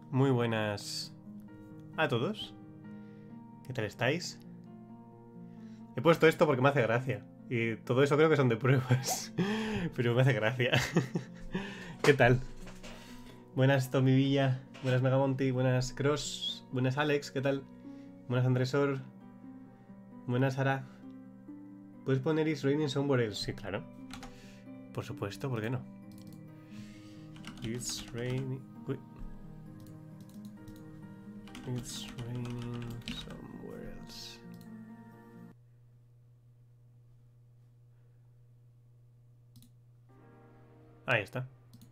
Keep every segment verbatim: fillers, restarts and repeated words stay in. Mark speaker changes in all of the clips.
Speaker 1: Muy buenas a todos. ¿Qué tal estáis? He puesto esto porque me hace gracia. Y todo eso creo que son de pruebas. Pero me hace gracia. ¿Qué tal? Buenas Tommy Villa. Buenas Megamonty. Buenas Cross. Buenas Alex. ¿Qué tal? Buenas Andresor. Buenas Sara. ¿Puedes poner It's Raining Somewhere Else? Sí, claro. Por supuesto, ¿por qué no? It's raining... Uy. It's raining somewhere else. Ahí está.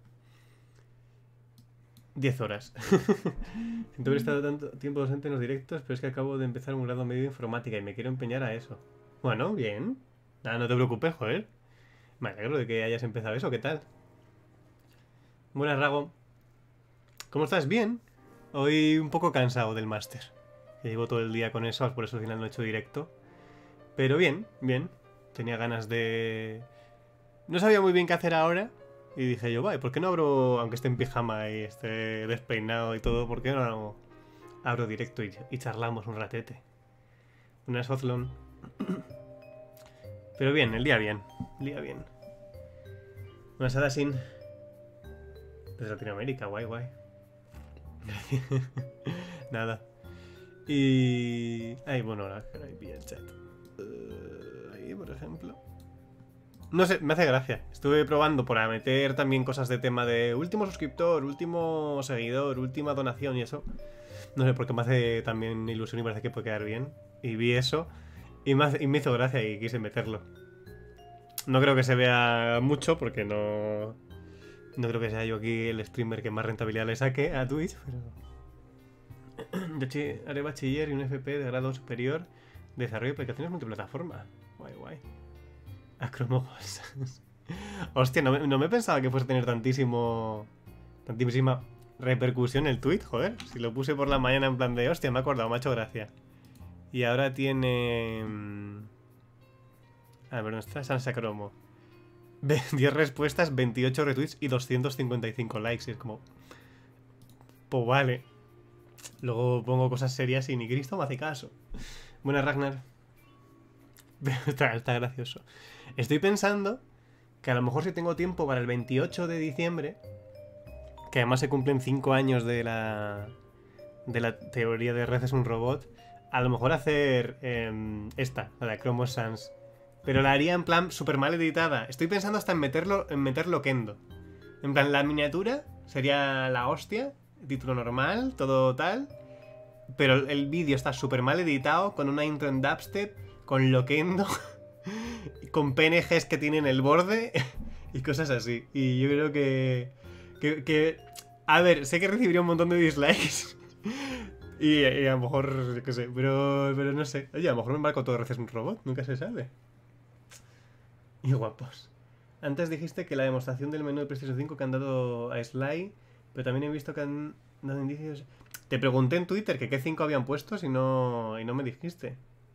Speaker 1: diez horas. Siento haber estado tanto tiempo ausente en los directos, pero es que acabo de empezar un grado medio de informática y me quiero empeñar a eso. Bueno, bien. Nada, no te preocupes, joder. Me alegro de que hayas empezado eso. ¿Qué tal? Buenas, Rago. ¿Cómo estás? Bien. Hoy un poco cansado del máster. Llevo todo el día con eso, por eso al final no he hecho directo. Pero bien, bien. Tenía ganas de... No sabía muy bien qué hacer ahora. Y dije yo, vale, ¿por qué no abro, aunque esté en pijama y esté despeinado y todo, ¿por qué no abro directo y, y charlamos un ratete? Una Sozlon. Pero bien, el día bien. El día bien. Una Sadasin. Desde Latinoamérica, guay, guay. Nada. Y... Ay, bueno, ahora vi el chat. Uh, ahí, por ejemplo. No sé, me hace gracia. Estuve probando para meter también cosas de tema de último suscriptor, último seguidor, última donación y eso. No sé, porque me hace también ilusión y parece que puede quedar bien. Y vi eso y me, hace, y me hizo gracia y quise meterlo. No creo que se vea mucho porque no... No creo que sea yo aquí el streamer que más rentabilidad le saque a Twitch, pero... Yo haré bachiller y un F P de grado superior de desarrollo de aplicaciones multiplataforma. Guay, guay. Acromogos. Hostia, no me, no me pensaba que fuese a tener tantísimo... Tantísima repercusión el tweet, joder. Si lo puse por la mañana en plan de... Hostia, me he acordado, me ha hecho gracia. Y ahora tiene... A ver, ¿dónde está Sansa Cromo? diez respuestas, veintiocho retweets y doscientos cincuenta y cinco likes. Y es como... Pues vale. Luego pongo cosas serias y ni Cristo me hace caso. Buena, Ragnar. está, está gracioso. Estoy pensando que a lo mejor si tengo tiempo para el veintiocho de diciembre, que además se cumplen cinco años de la de la teoría de Red es un robot, a lo mejor hacer eh, esta, la de Chromos Sans. Pero la haría en plan súper mal editada. Estoy pensando hasta en meterlo en meterlo Kendo. En plan, la miniatura sería la hostia, título normal, todo tal. Pero el vídeo está súper mal editado, con una intro en dubstep, con Loquendo, con P N Gs que tienen el borde y cosas así. Y yo creo que, que, que... A ver, sé que recibiría un montón de dislikes. y, y a lo mejor, yo qué sé, pero, pero no sé. Oye, a lo mejor me embarco todo veces un robot, nunca se sabe. Y guapos. Antes dijiste que la demostración del menú de PlayStation cinco que han dado a Sly, pero también he visto que han dado indicios... Te pregunté en Twitter que qué cinco habían puesto y no, y no me dijiste.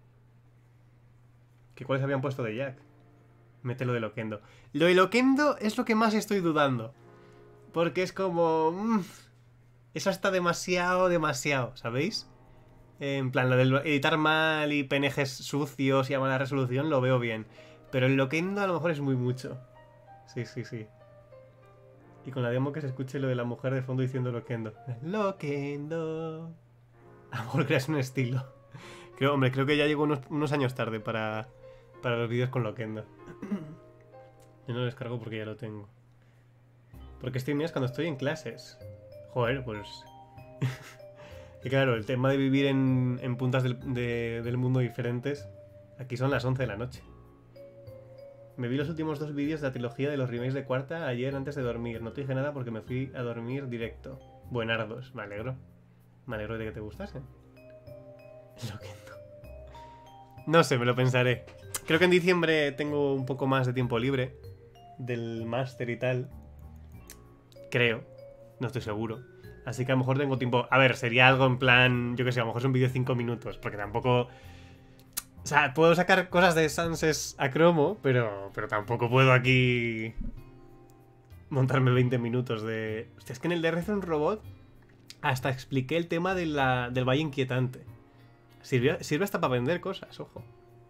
Speaker 1: Que cuáles habían puesto de Jack. Mételo de Loquendo. Lo de Loquendo es lo que más estoy dudando. Porque es como... Mmm, eso está demasiado, demasiado, ¿sabéis? En plan, lo de editar mal y P N Gs sucios y a mala resolución lo veo bien. Pero el Loquendo a lo mejor es muy mucho. Sí, sí, sí. Y con la demo que se escuche lo de la mujer de fondo diciendo Loquendo. Loquendo. A lo mejor creas un estilo. Creo, hombre, creo que ya llegó unos, unos años tarde para, para los vídeos con Loquendo. Yo no lo descargo porque ya lo tengo. Porque estoy mías cuando estoy en clases. Joder, pues... Y claro, el tema de vivir en, en puntas del, de, del mundo diferentes. Aquí son las once de la noche. Me vi los últimos dos vídeos de la trilogía de los remakes de Cuarta ayer antes de dormir. No te dije nada porque me fui a dormir directo. Buenardos, me alegro. Me alegro de que te gustasen. Loquendo. No sé, me lo pensaré. Creo que en diciembre tengo un poco más de tiempo libre. Del máster y tal. Creo. No estoy seguro. Así que a lo mejor tengo tiempo... A ver, sería algo en plan... Yo que sé, a lo mejor es un vídeo de cinco minutos. Porque tampoco... O sea, puedo sacar cosas de Sanses a cromo, pero, pero tampoco puedo aquí montarme veinte minutos de... Hostia, es que en el D R C un robot Hasta expliqué el tema de la, del valle inquietante. Sirve, sirve hasta para vender cosas, ojo.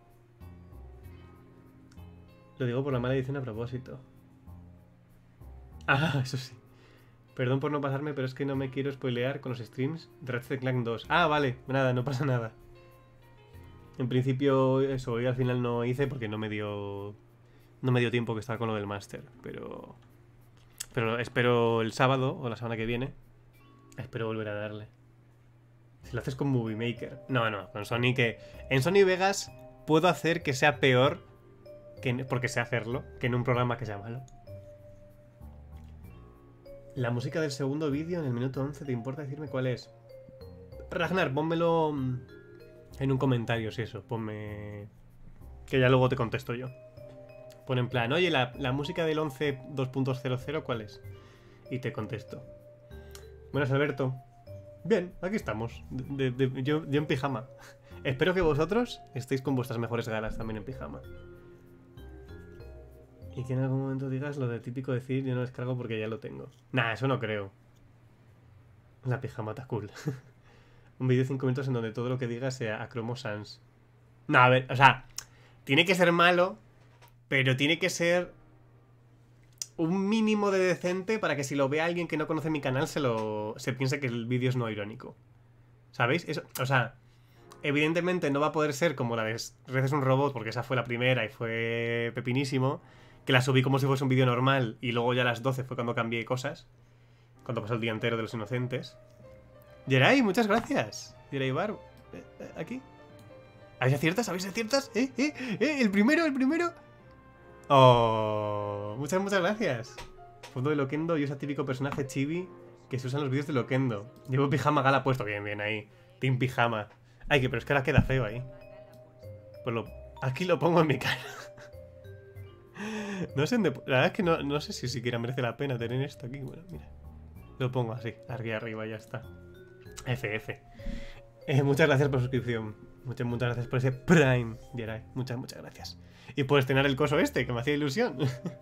Speaker 1: Lo digo por la mala edición a propósito. Ah, eso sí. Perdón por no pasarme, pero es que no me quiero spoilear con los streams de Ratchet and Clank dos. Ah, vale, nada, no pasa nada. En principio, eso, hoy al final no hice porque no me dio... No me dio tiempo que estar con lo del máster, pero... Pero espero el sábado o la semana que viene. Espero volver a darle. Si lo haces con Movie Maker. No, no, con Sony que... En Sony Vegas puedo hacer que sea peor, que en... porque sé hacerlo, que en un programa que sea malo. La música del segundo vídeo en el minuto once, ¿te importa decirme cuál es? Ragnar, pónmelo en un comentario, si eso, ponme... Que ya luego te contesto yo. Pon en plan, oye, la, la música del once dos punto cero cero, ¿cuál es? Y te contesto. Buenas, Alberto. Bien, aquí estamos. De, de, de, yo, yo en pijama. Espero que vosotros estéis con vuestras mejores galas también en pijama. Y que en algún momento digas lo de típico decir yo no descargo porque ya lo tengo. Nah, eso no creo. La pijama está cool. Un vídeo de cinco minutos en donde todo lo que digas sea a Cromo Sans. No, a ver, o sea, tiene que ser malo, pero tiene que ser un mínimo de decente para que si lo vea alguien que no conoce mi canal se lo se piense que el vídeo es no irónico. ¿Sabéis? Eso, o sea, evidentemente no va a poder ser como la de Red es un robot, porque esa fue la primera y fue pepinísimo. Que la subí como si fuese un vídeo normal y luego ya a las doce fue cuando cambié cosas. Cuando pasó el día entero de los inocentes. Yeray, muchas gracias. Yeray Bar, eh, eh, aquí. ¿Habéis aciertas? ¿Habéis aciertas? ¿Eh? ¿Eh? ¿Eh? ¿El primero? ¿El primero? Oh, muchas, muchas gracias. Fondo de Loquendo y ese típico personaje chibi que se usa en los vídeos de Loquendo. Llevo pijama gala puesto. Bien, bien, ahí. Team pijama. Ay, que pero es que ahora queda feo ahí. Pues lo... Aquí lo pongo en mi cara. No sé, la verdad es que no, no sé si siquiera merece la pena tener esto aquí. Bueno, mira. Lo pongo así, aquí arriba, ya está. F F. Eh, muchas gracias por la suscripción. Muchas, muchas gracias por ese Prime, Jerai. Muchas, muchas gracias. Y por estrenar el coso este, que me hacía ilusión.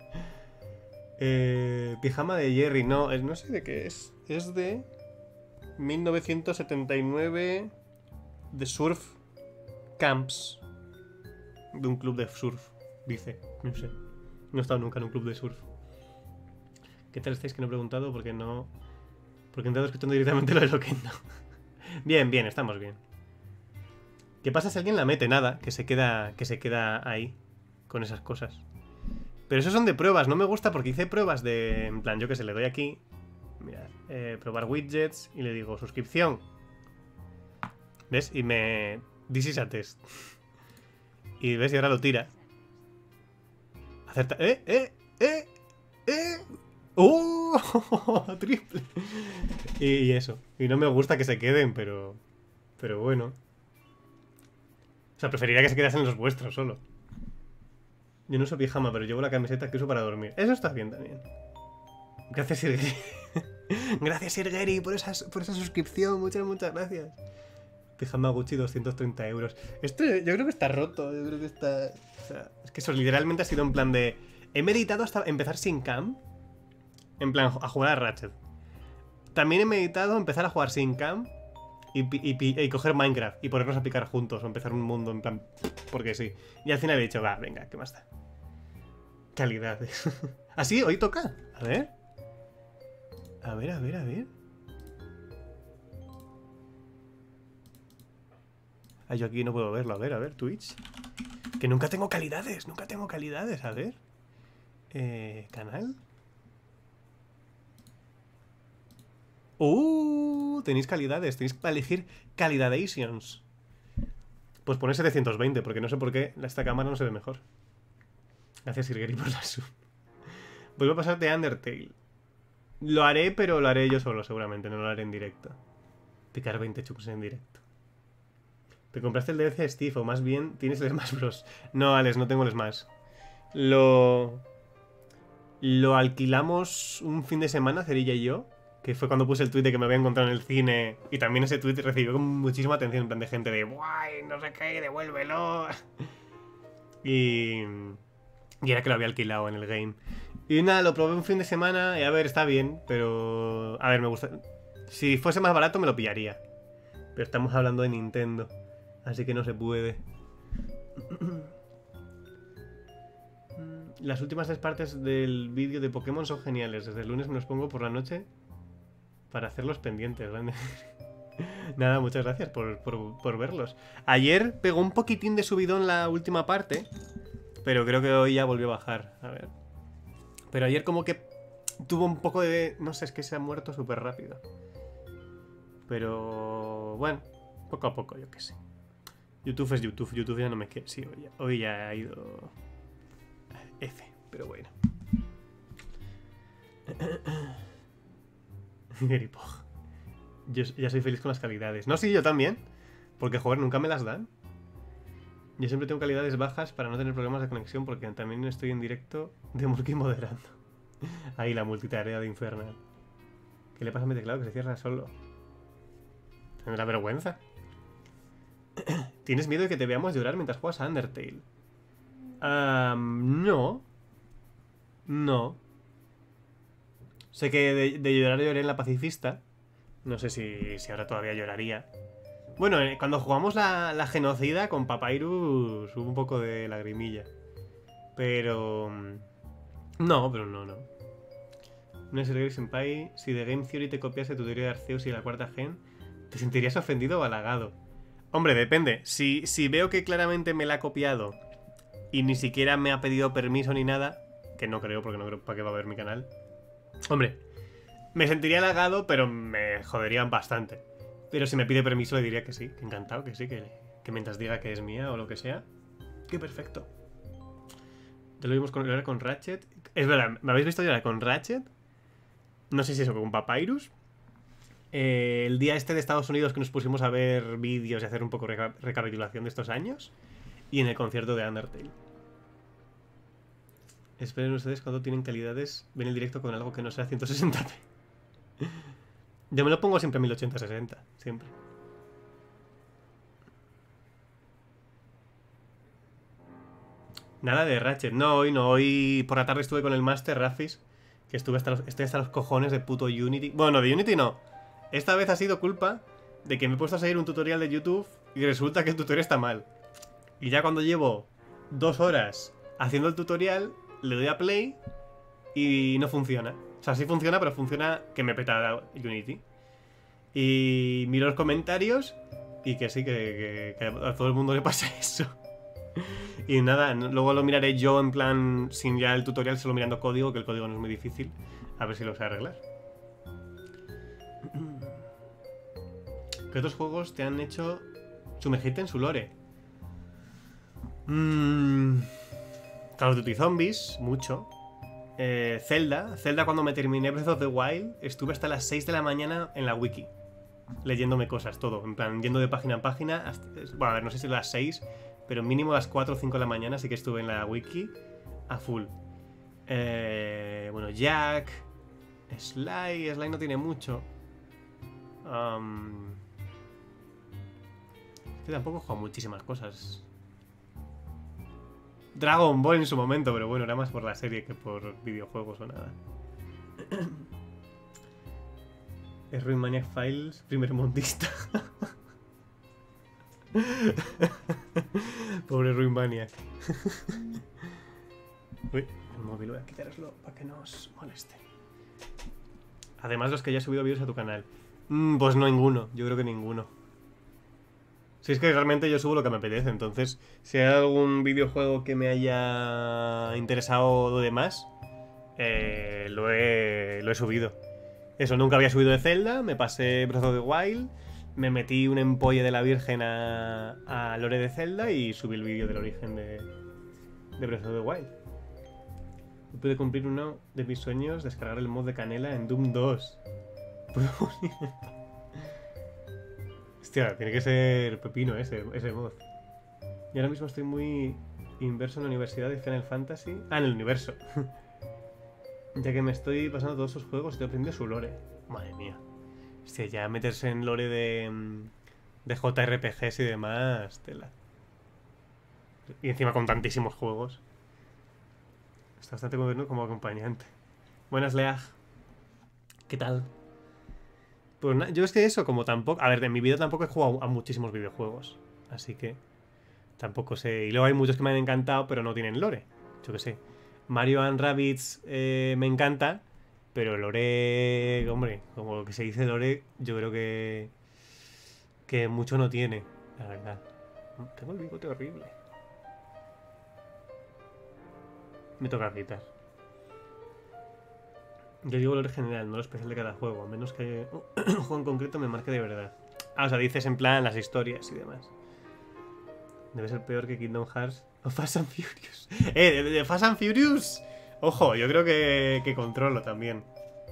Speaker 1: eh, pijama de Jerry, no, no sé de qué es. Es de mil novecientos setenta y nueve de Surf Camps. De un club de surf, dice. No sé. No he estado nunca en un club de surf. ¿Qué tal estáis? Que no he preguntado porque no... Porque he entrado escuchando directamente lo de Loquendo. Bien, bien, estamos bien. ¿Qué pasa si alguien la mete? Nada, que se queda, que se queda ahí con esas cosas. Pero esos son de pruebas, no me gusta porque hice pruebas de... En plan, yo que sé, le doy aquí. Mirad, eh, probar widgets y le digo suscripción. ¿Ves? Y me... This is a test. Y ves, y ahora lo tira. Acerta... ¡Eh! ¡Eh! ¡Eh! ¡Eh! ¡Oh! Triple. Y, y eso. Y no me gusta que se queden, pero... Pero bueno. O sea, preferiría que se quedasen los vuestros solo. Yo no uso pijama, pero llevo la camiseta que uso para dormir. Eso está bien también. Gracias, Sirgeri. Gracias, Sirgeri, por esa, por esa suscripción. Muchas, muchas gracias. Pijama Gucci, doscientos treinta euros. Esto yo creo que está roto. Yo creo que está... O sea, es que eso literalmente ha sido en plan de... He meditado hasta empezar sin cam. En plan, a jugar a Ratchet. También he meditado empezar a jugar sin cam. Y, y, y, y coger Minecraft. Y ponernos a picar juntos. O empezar un mundo en plan... Porque sí. Y al final he dicho, va, venga, ¿qué más da? Calidad. Así, hoy toca. A ver. A ver, a ver, a ver. Ah, yo aquí no puedo verlo. A ver, a ver, Twitch. Que nunca tengo calidades. Nunca tengo calidades. A ver. Eh, canal. Uh, tenéis calidades. Tenéis para elegir calidadations. Pues poner setecientos veinte, porque no sé por qué esta cámara no se ve mejor. Gracias, Sirgeri, por la sub. Vuelvo a pasar de Undertale. Lo haré, pero lo haré yo solo, seguramente. No lo haré en directo. Picar veinte chups en directo. ¿Te compraste el D L C de Steve o más bien tienes el Smash Bros? No, Alex, no tengo el Smash. Lo... Lo alquilamos un fin de semana, Cerilla y yo. Que fue cuando puse el tweet de que me había encontrado en el cine. Y también ese tweet recibió muchísima atención en plan de gente de... ¡Guay! No sé qué, devuélvelo. Y... Y era que lo había alquilado en el game. Y nada, lo probé un fin de semana y a ver, está bien, pero... A ver, me gusta... Si fuese más barato me lo pillaría. Pero estamos hablando de Nintendo. Así que no se puede. Las últimas tres partes del vídeo de Pokémon son geniales. Desde el lunes me los pongo por la noche para hacer los pendientes. ¿Vale? Nada, muchas gracias por, por, por verlos. Ayer pegó un poquitín de subidón la última parte, pero creo que hoy ya volvió a bajar. A ver. Pero ayer como que tuvo un poco de... No sé, es que se ha muerto súper rápido. Pero... Bueno, poco a poco, yo qué sé. YouTube es YouTube. YouTube ya no me queda... Sí, hoy ya, hoy ya ha ido... F, pero bueno. Gripoj. Yo ya soy feliz con las calidades. No, sí, yo también. Porque, joder, nunca me las dan. Yo siempre tengo calidades bajas para no tener problemas de conexión, porque también estoy en directo de Murky moderando. Ahí la multitarea de Infernal. ¿Qué le pasa a mi teclado que se cierra solo? ¿Tendrá vergüenza? ¿Tienes miedo de que te veamos llorar mientras juegas a Undertale? Um, no. No. Sé que de, de llorar lloré en la pacifista. No sé si, si ahora todavía lloraría. Bueno, eh, cuando jugamos la, la genocida con Papyrus hubo un poco de lagrimilla. Pero... No, pero no, no. No es el Senpai. Si de Game Theory te copiase tu teoría de Arceus y la cuarta gen, ¿te sentirías ofendido o halagado? Hombre, depende. Si, si veo que claramente me la ha copiado y ni siquiera me ha pedido permiso ni nada, que no creo, porque no creo para qué va a ver mi canal. Hombre, me sentiría halagado, pero me joderían bastante. Pero si me pide permiso le diría que sí, que encantado, que sí, que, que mientras diga que es mía o lo que sea, que perfecto. Ya lo vimos con, llorar con Ratchet. Es verdad, ¿me habéis visto llorar con Ratchet? No sé si eso con Papyrus. Eh, el día este de Estados Unidos que nos pusimos a ver vídeos y hacer un poco reca recapitulación de estos años. Y en el concierto de Undertale. Esperen ustedes cuando tienen calidades, ven el directo con algo que no sea ciento sesenta p. Yo me lo pongo siempre a mil ochenta sesenta, siempre. Nada de Ratchet, no, hoy no, hoy por la tarde estuve con el Master Rafis, que estuve hasta los, estoy hasta los cojones de puto Unity. Bueno, de Unity no. Esta vez ha sido culpa de que me he puesto a seguir un tutorial de YouTube y resulta que el tutorial está mal. Y ya cuando llevo dos horas haciendo el tutorial, le doy a play y no funciona. O sea, sí funciona, pero funciona que me peta Unity. Y miro los comentarios y que sí, que, que, que a todo el mundo le pasa eso. Y nada, luego lo miraré yo en plan, sin ya el tutorial, solo mirando código, que el código no es muy difícil. A ver si lo sé arreglar. ¿Qué otros juegos te han hecho sumergirte en su lore? Mmm... Call of Duty Zombies, mucho. Eh, Zelda. Zelda, cuando me terminé Breath of the Wild, estuve hasta las seis de la mañana en la wiki. Leyéndome cosas, todo. En plan, yendo de página en página. Hasta, bueno, a ver, no sé si las seis, pero mínimo a las cuatro o cinco de la mañana sí que estuve en la wiki a full. Eh, bueno, Jack. Sly. Sly no tiene mucho. Um, es que tampoco he jugado muchísimas cosas. Dragon Ball en su momento, pero bueno, era más por la serie que por videojuegos o nada. Es Ruin Maniac Files, primer mundista. Pobre Ruin Maniac. Uy, el móvil, voy a quitaroslo para que no os moleste. Además, los que ya he subido vídeos a tu canal. Mm, pues no ninguno, yo creo que ninguno. Si es que realmente yo subo lo que me apetece, entonces si hay algún videojuego que me haya interesado de más, eh, lo, he, lo he subido. Eso, nunca había subido de Zelda, me pasé Breath of the Wild, me metí un empolle de la Virgen a, a Lore de Zelda y subí el vídeo del origen de, de Breath of the Wild. Pude cumplir uno de mis sueños, descargar el mod de Canela en Doom dos. Hostia, tiene que ser pepino ese, ese mod. Y ahora mismo estoy muy inverso en la universidad de Final Fantasy. Ah, en el universo. Ya que me estoy pasando todos esos juegos y estoy aprendiendo su lore. Madre mía. Hostia, ya meterse en lore de, de J R P Gs y demás, tela. Y encima con tantísimos juegos. Está bastante moderno como acompañante. Buenas, Leag. ¿Qué tal? Pues na- yo es que eso, como tampoco... A ver, en mi vida tampoco he jugado a muchísimos videojuegos. Así que tampoco sé... Y luego hay muchos que me han encantado, pero no tienen lore. Yo qué sé. Mario and Rabbids eh, me encanta, pero lore... Hombre, como que se dice lore, yo creo que... Que mucho no tiene, la verdad. Tengo el bigote horrible. Me toca quitar. Yo digo lore general, no lo especial de cada juego. A menos que un juego en concreto me marque de verdad. Ah, o sea, dices en plan las historias y demás. Debe ser peor que Kingdom Hearts o Fast and Furious. Eh, de, de Fast and Furious. Ojo, yo creo que, que controlo también.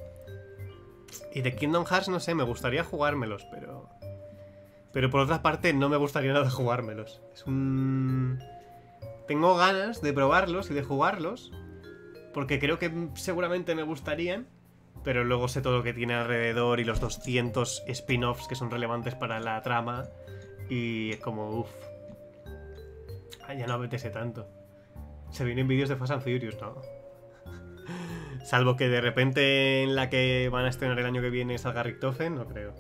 Speaker 1: Y de Kingdom Hearts, no sé, me gustaría jugármelos, pero... Pero por otra parte, no me gustaría nada jugármelos. Es un... Tengo ganas de probarlos y de jugarlos, porque creo que seguramente me gustarían, pero luego sé todo lo que tiene alrededor y los doscientos spin-offs que son relevantes para la trama. Y es como, uff. Ya no apetece tanto. Se vienen vídeos de Fast and Furious, ¿no? Salvo que de repente en la que van a estrenar el año que viene salga Richtofen, no creo.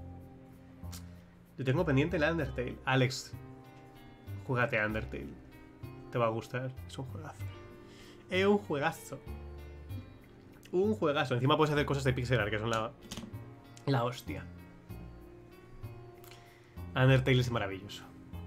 Speaker 1: Yo tengo pendiente el Undertale. Alex, júgate a Undertale. Te va a gustar. Es un juegazo. Es un juegazo. Un juegazo. Encima puedes hacer cosas de pixel art que son la, la hostia. Undertale es maravilloso.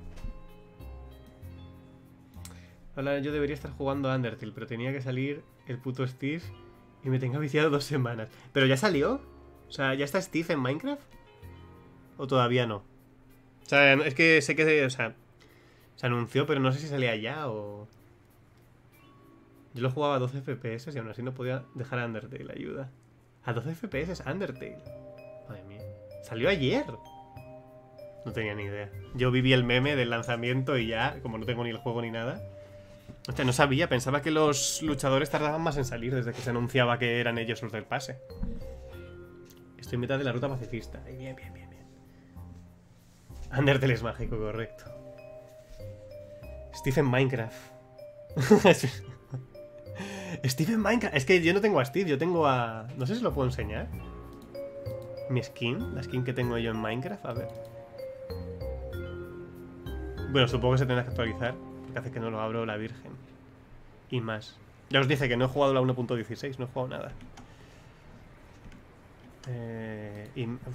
Speaker 1: Ahora yo debería estar jugando a Undertale, pero tenía que salir el puto Steve y me tenga viciado dos semanas. ¿Pero ya salió? O sea, ¿ya está Steve en Minecraft? ¿O todavía no? O sea, es que sé que... O sea, se anunció, pero no sé si salía ya o... Yo lo jugaba a doce F P S y aún así no podía dejar a Undertale, ayuda. A doce F P S es Undertale. Madre mía. ¿Salió ayer? No tenía ni idea. Yo viví el meme del lanzamiento y ya, como no tengo ni el juego ni nada... O sea, no sabía, pensaba que los luchadores tardaban más en salir desde que se anunciaba que eran ellos los del pase. Estoy en mitad de la ruta pacifista. Bien, bien, bien, bien. Undertale es mágico, correcto. Steve en Minecraft. Steve en Minecraft. Es que yo no tengo a Steve, yo tengo a... No sé si lo puedo enseñar. Mi skin, la skin que tengo yo en Minecraft, a ver. Bueno, supongo que se tendrá que actualizar, porque hace que no lo abro la virgen. Y más. Ya os dije que no he jugado la uno punto dieciséis, no he jugado nada. Eh, y, uf.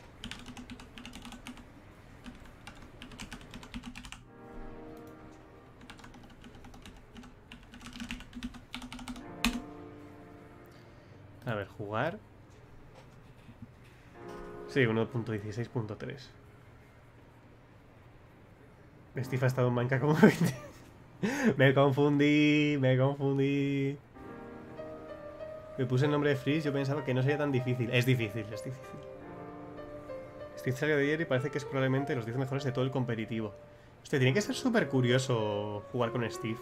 Speaker 1: A ver, jugar. Sí, uno punto dieciséis punto tres. Steve ha estado en Minecraft como veinte. Me confundí, me confundí. Me puse el nombre de Freeze, yo pensaba que no sería tan difícil. Es difícil, es difícil. Steve salió de ayer y parece que es probablemente los diez mejores de todo el competitivo. Hostia, tiene que ser súper curioso jugar con Steve.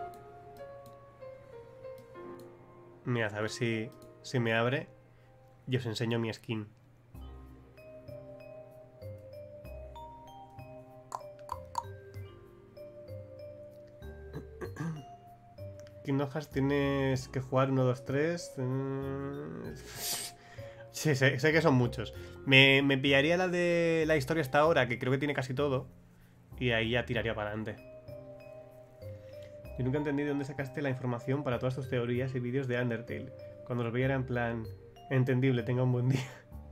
Speaker 1: Mirad, a ver si, si me abre y os enseño mi skin. Kingdom Hearts tienes que jugar uno, dos, tres. Sí, sé, sé que son muchos. Me, me pillaría la de la historia hasta ahora, que creo que tiene casi todo. Y ahí ya tiraría para adelante. Yo nunca entendí de dónde sacaste la información para todas tus teorías y vídeos de Undertale. Cuando los veía era en plan... Entendible, tenga un buen día.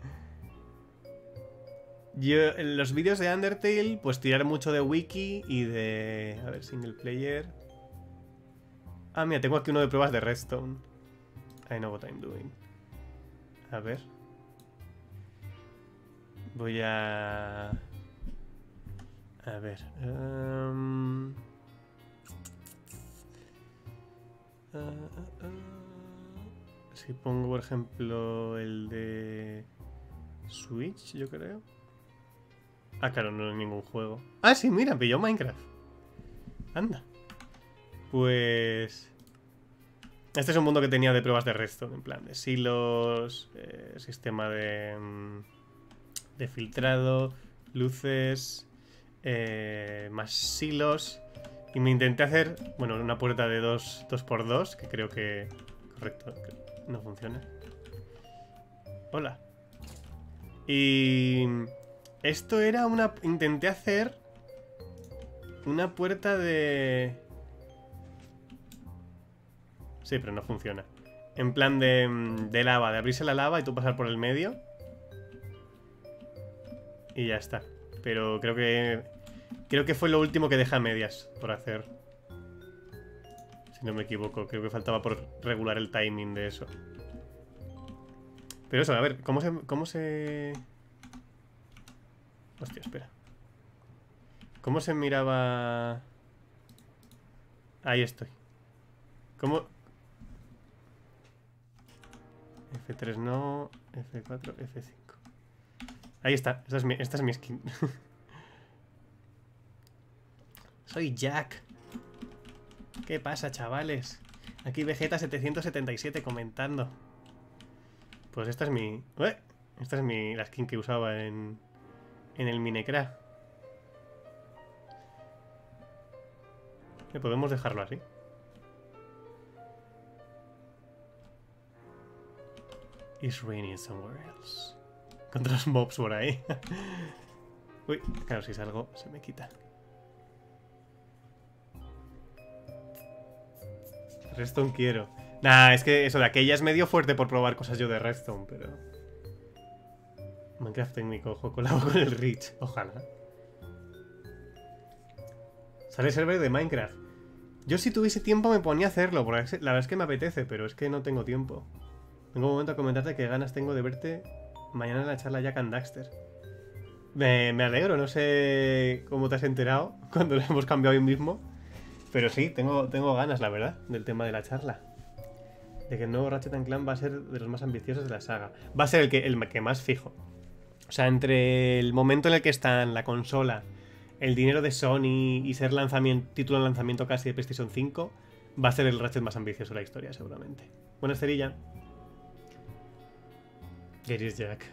Speaker 1: Yo, en los vídeos de Undertale, pues tirar mucho de wiki y de... A ver, single player... Ah, mira, tengo aquí uno de pruebas de Redstone. I know what I'm doing. A ver. Voy a... A ver. Um... Uh, uh, uh... Si pongo, por ejemplo, el de... Switch, yo creo. Ah, claro, no es ningún juego. Ah, sí, mira, pilló Minecraft. Anda. Pues... Este es un mundo que tenía de pruebas de Redstone, en plan de silos, eh, sistema de, de filtrado, luces, eh, más silos. Y me intenté hacer, bueno, una puerta de dos por dos, que creo que... Correcto, que no funciona. Hola. Y... esto era una... intenté hacer... una puerta de... sí, pero no funciona. En plan de, de lava, de abrirse la lava y tú pasar por el medio. Y ya está. Pero creo que... creo que fue lo último que deja medias por hacer. Si no me equivoco. Creo que faltaba por regular el timing de eso. Pero eso, a ver, ¿cómo se...? ¿Cómo se...? Hostia, espera. ¿Cómo se miraba...? Ahí estoy. ¿Cómo...? F tres no... F cuatro, F cinco. Ahí está, esta es mi, esta es mi skin. Soy Jack. ¿Qué pasa, chavales? Aquí Vegeta setecientos setenta y siete comentando. Pues esta es mi... ¡Ué! Esta es mi... la skin que usaba en... en el Minecraft. Podemos dejarlo así. It's raining somewhere else. Contra los mobs por ahí. Uy, claro, si salgo se me quita. Redstone quiero. Nah, es que eso de aquella es medio fuerte por probar cosas yo de Redstone, pero... Minecraft técnico, ojo, colabo con el Rich. Ojalá. Sale server de Minecraft. Yo si tuviese tiempo me ponía a hacerlo, porque la verdad es que me apetece, pero es que no tengo tiempo. Tengo un momento a comentarte que ganas tengo de verte mañana en la charla Jack and Daxter. Me, me alegro, no sé cómo te has enterado cuando lo hemos cambiado hoy mismo. Pero sí, tengo, tengo ganas, la verdad, del tema de la charla. De que el nuevo Ratchet and Clank va a ser de los más ambiciosos de la saga. Va a ser el que, el que más fijo. O sea, entre el momento en el que está en la consola, el dinero de Sony y ser lanzamiento, título de lanzamiento casi de PlayStation cinco, va a ser el Ratchet más ambicioso de la historia, seguramente. Buenas, Cerilla. Gary Jack.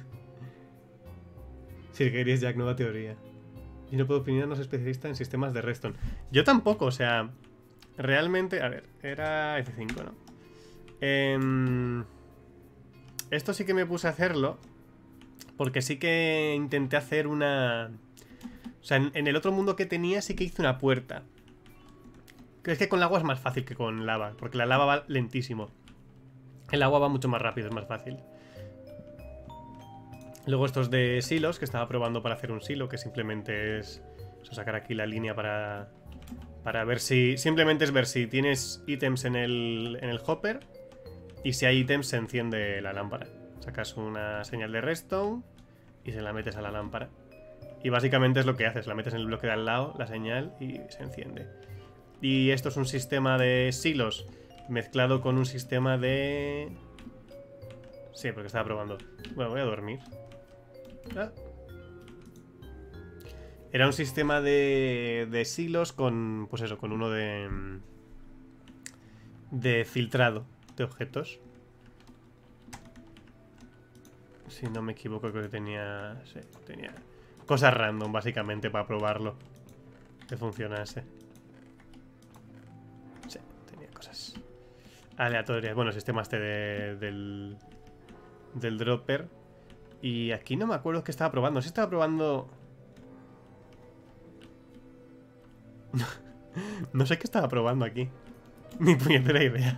Speaker 1: Sí, Gary Jack, nueva teoría. Yo no puedo opinar, no soy especialista en sistemas de Redstone. Yo tampoco, o sea, realmente... A ver, era F cinco, ¿no? Eh, esto sí que me puse a hacerlo porque sí que intenté hacer una... O sea, en, en el otro mundo que tenía sí que hice una puerta. Es que con el agua es más fácil que con lava, porque la lava va lentísimo. El agua va mucho más rápido, es más fácil. Luego estos de silos, que estaba probando para hacer un silo, que simplemente es... O sea, sacar aquí la línea para... Para ver si... Simplemente es ver si tienes ítems en el, en el hopper. Y si hay ítems se enciende la lámpara. Sacas una señal de redstone y se la metes a la lámpara. Y básicamente es lo que haces. La metes en el bloque de al lado, la señal, y se enciende. Y esto es un sistema de silos mezclado con un sistema de... Sí, porque estaba probando. Bueno, voy a dormir. Ah. Era un sistema de, de silos con, pues eso, con uno de, de filtrado de objetos. Si no me equivoco, creo que tenía, sí, tenía cosas random, básicamente, para probarlo. Que funcionase. Sí, tenía cosas aleatorias. Bueno, sistema este de, del, del dropper. Y aquí no me acuerdo qué estaba probando. Sí estaba probando... No sé qué estaba probando aquí. Ni puñetera idea.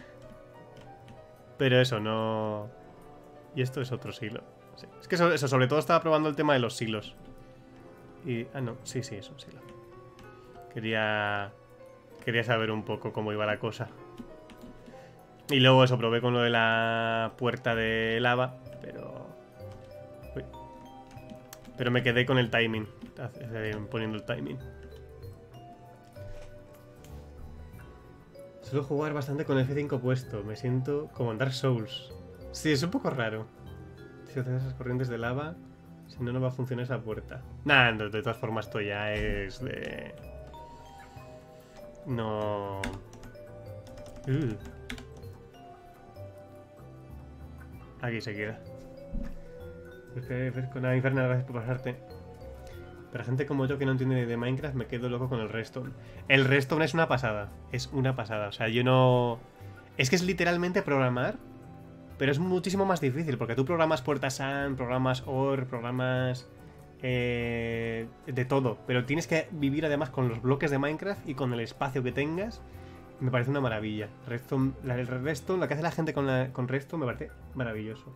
Speaker 1: Pero eso, no... Y esto es otro silo. Sí. Es que eso, eso, sobre todo estaba probando el tema de los silos. Y... Ah, no, sí, sí, es un silo. Quería... Quería saber un poco cómo iba la cosa. Y luego eso, probé con lo de la puerta de lava. Pero... Uy. Pero me quedé con el timing. Poniendo el timing. Suelo jugar bastante con F cinco puesto. Me siento como en Dark Souls. Sí, es un poco raro. Si haces esas corrientes de lava, si no, no va a funcionar esa puerta. Nah, de, de todas formas esto ya es de... No... Uh. Aquí se queda. Ver con la infernal, gracias por pasarte. Para gente como yo que no entiende de Minecraft, me quedo loco con el redstone. El redstone es una pasada. Es una pasada. O sea, yo no... Es que es literalmente programar pero es muchísimo más difícil, porque tú programas puertas A N, programas O R, programas eh, de todo, pero tienes que vivir además con los bloques de Minecraft y con el espacio que tengas. Me parece una maravilla. Redstone, la, el Redstone, lo que hace la gente con, la, con Redstone me parece maravilloso.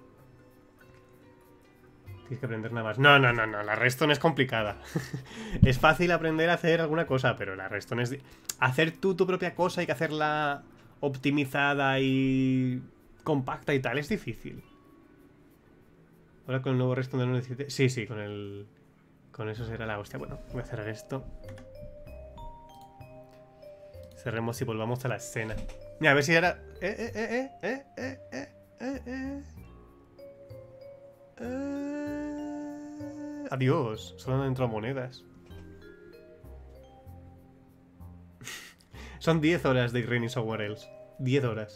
Speaker 1: Tienes que aprender nada más. No, no, no, no, la Redstone es complicada. Es fácil aprender a hacer alguna cosa, pero la Redstone es... Hacer tú tu propia cosa y que hacerla optimizada y compacta y tal es difícil. Ahora con el nuevo Redstone del uno punto diecisiete... Sí, sí, con el... Con eso será la hostia. Bueno, voy a cerrar esto. Cerremos y volvamos a la escena. Mira, a ver si ahora... Eh, eh, eh, eh, eh, eh, eh, eh. Eh... Adiós. Solo han entrado monedas. Son diez horas de Raining Somewhere Else. diez horas.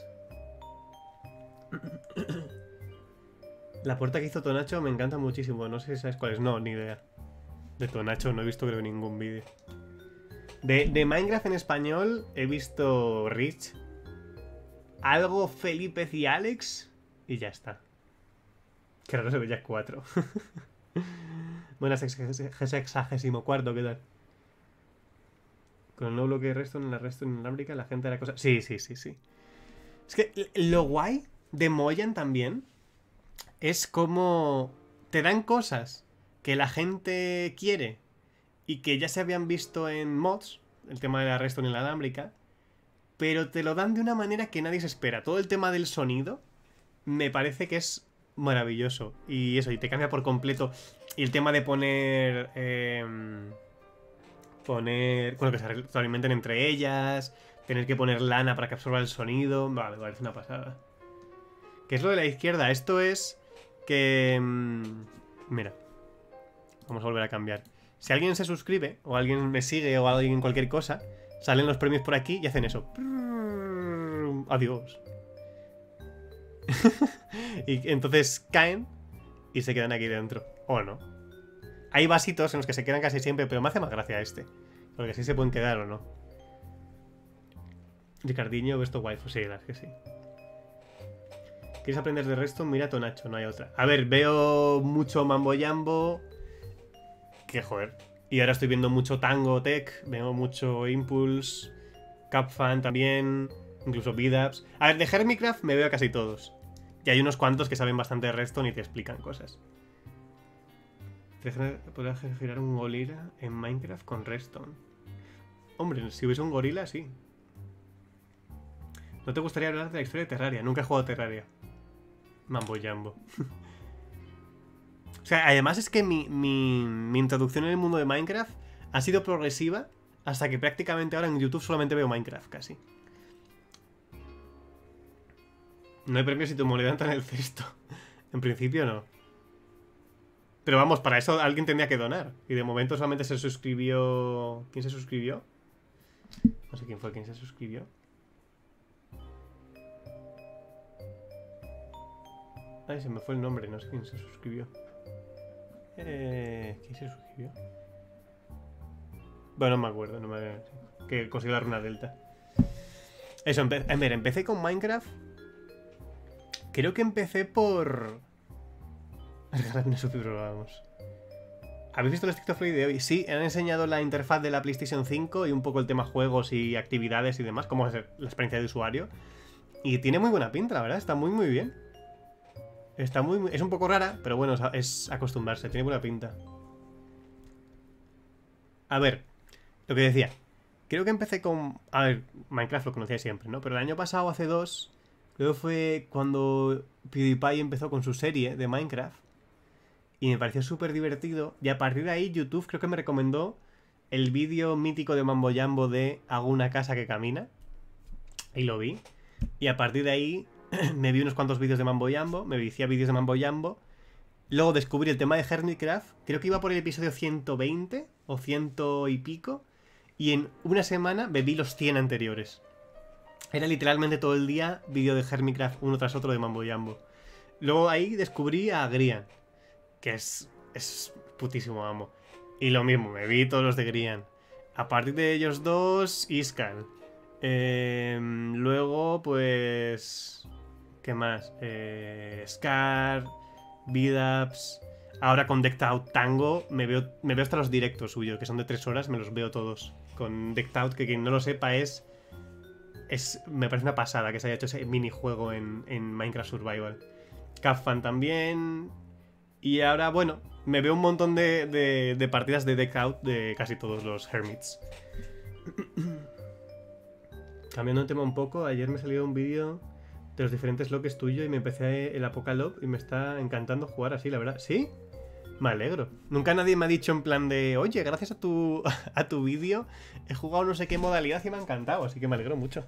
Speaker 1: La puerta que hizo Tonacho me encanta muchísimo. No sé si sabes cuál es. No, ni idea. De Tonacho no he visto creo ningún vídeo. De, de Minecraft en español he visto Rich, algo Felipe y Alex y ya está. Que raro se veía cuatro. Buenas, sexagésimo cuarto, ¿qué tal? Con el nuevo bloque de Redstone en la Redstone inalámbrica la gente hará cosas... Sí, sí, sí, sí. Es que lo guay de Mojang también es como te dan cosas que la gente quiere y que ya se habían visto en mods, el tema de la Redstone inalámbrica, pero te lo dan de una manera que nadie se espera. Todo el tema del sonido me parece que es maravilloso. Y eso, y te cambia por completo. Y el tema de poner... Eh, poner... Bueno, que se retroalimenten entre ellas, tener que poner lana para que absorba el sonido... Va, me parece una pasada. ¿Qué es lo de la izquierda? Esto es que... Mira. Vamos a volver a cambiar. Si alguien se suscribe, o alguien me sigue, o alguien cualquier cosa, salen los premios por aquí y hacen eso. Adiós. Y entonces caen y se quedan aquí dentro. O no. Hay vasitos en los que se quedan casi siempre, pero me hace más gracia este. Porque así se pueden quedar o no. Ricardinho, esto waifu, sí, las que sí. ¿Quieres aprender de resto? Mira Tonacho, no hay otra. A ver, veo mucho Mambo Jambo. Que joder. Y ahora estoy viendo mucho Tango Tech, veo mucho Impulse, Capfan también, incluso Vidaps. A ver, de Hermitcraft me veo a casi todos. Y hay unos cuantos que saben bastante de Redstone y te explican cosas. ¿Podrías girar un gorila en Minecraft con Redstone? Hombre, si hubiese un gorila, sí. ¿No te gustaría hablar de la historia de Terraria? Nunca he jugado a Terraria. Mambo Jambo. O sea, además es que mi, mi, mi introducción en el mundo de Minecraft ha sido progresiva hasta que prácticamente ahora en YouTube solamente veo Minecraft, casi. No hay premios si tu moneda entra en el cesto. En principio no. Pero vamos, para eso alguien tendría que donar. Y de momento solamente se suscribió... ¿Quién se suscribió? No sé quién fue quien se suscribió. Ay, se me fue el nombre, no sé quién se suscribió. Eh, ¿Quién se suscribió? Bueno, no me acuerdo, no me... Que consiguió la runa delta. Eso, empe... a ver, empecé con Minecraft. Creo que empecé por... vamos. ¿Habéis visto el Stick to Free de hoy? Sí, han enseñado la interfaz de la PlayStation cinco y un poco el tema juegos y actividades y demás, cómo es la experiencia de usuario. Y tiene muy buena pinta, la verdad, está muy muy bien. Está muy... Es un poco rara, pero bueno, es acostumbrarse. Tiene buena pinta. A ver, lo que decía. Creo que empecé con... A ver, Minecraft lo conocía siempre, ¿no? Pero el año pasado, hace dos, creo que fue cuando PewDiePie empezó con su serie de Minecraft. Y me pareció súper divertido. Y a partir de ahí, YouTube creo que me recomendó el vídeo mítico de Mambo Jambo de Hago una casa que camina. Y lo vi. Y a partir de ahí... me vi unos cuantos vídeos de Mambo Jambo, me vicié vídeos de Mambo Jambo. Luego descubrí el tema de Hermitcraft. Creo que iba por el episodio ciento veinte o ciento y pico. Y en una semana me vi los cien anteriores. Era literalmente todo el día vídeo de Hermitcraft uno tras otro de Mambo Jambo. Luego ahí descubrí a Grian, que es, es putísimo amo. Y lo mismo, me vi todos los de Grian. A partir de ellos dos, Iskal. Eh, luego, pues... ¿Qué más? Eh, Scar, Vidaps. Ahora con Decked Out Tango me veo, me veo hasta los directos suyos, que son de tres horas, me los veo todos. Con Decked Out, que quien no lo sepa es... es me parece una pasada que se haya hecho ese minijuego en, en Minecraft Survival. Capfan también. Y ahora, bueno, me veo un montón de, de, de partidas de Decked Out de casi todos los Hermits. Cambiando de tema un poco, ayer me salió un vídeo de los diferentes locks tuyo y me empecé el Apocalop y me está encantando jugar así, la verdad. ¿Sí? Me alegro. Nunca nadie me ha dicho en plan de, oye, gracias a tu, a tu vídeo he jugado no sé qué modalidad y me ha encantado, así que me alegro mucho.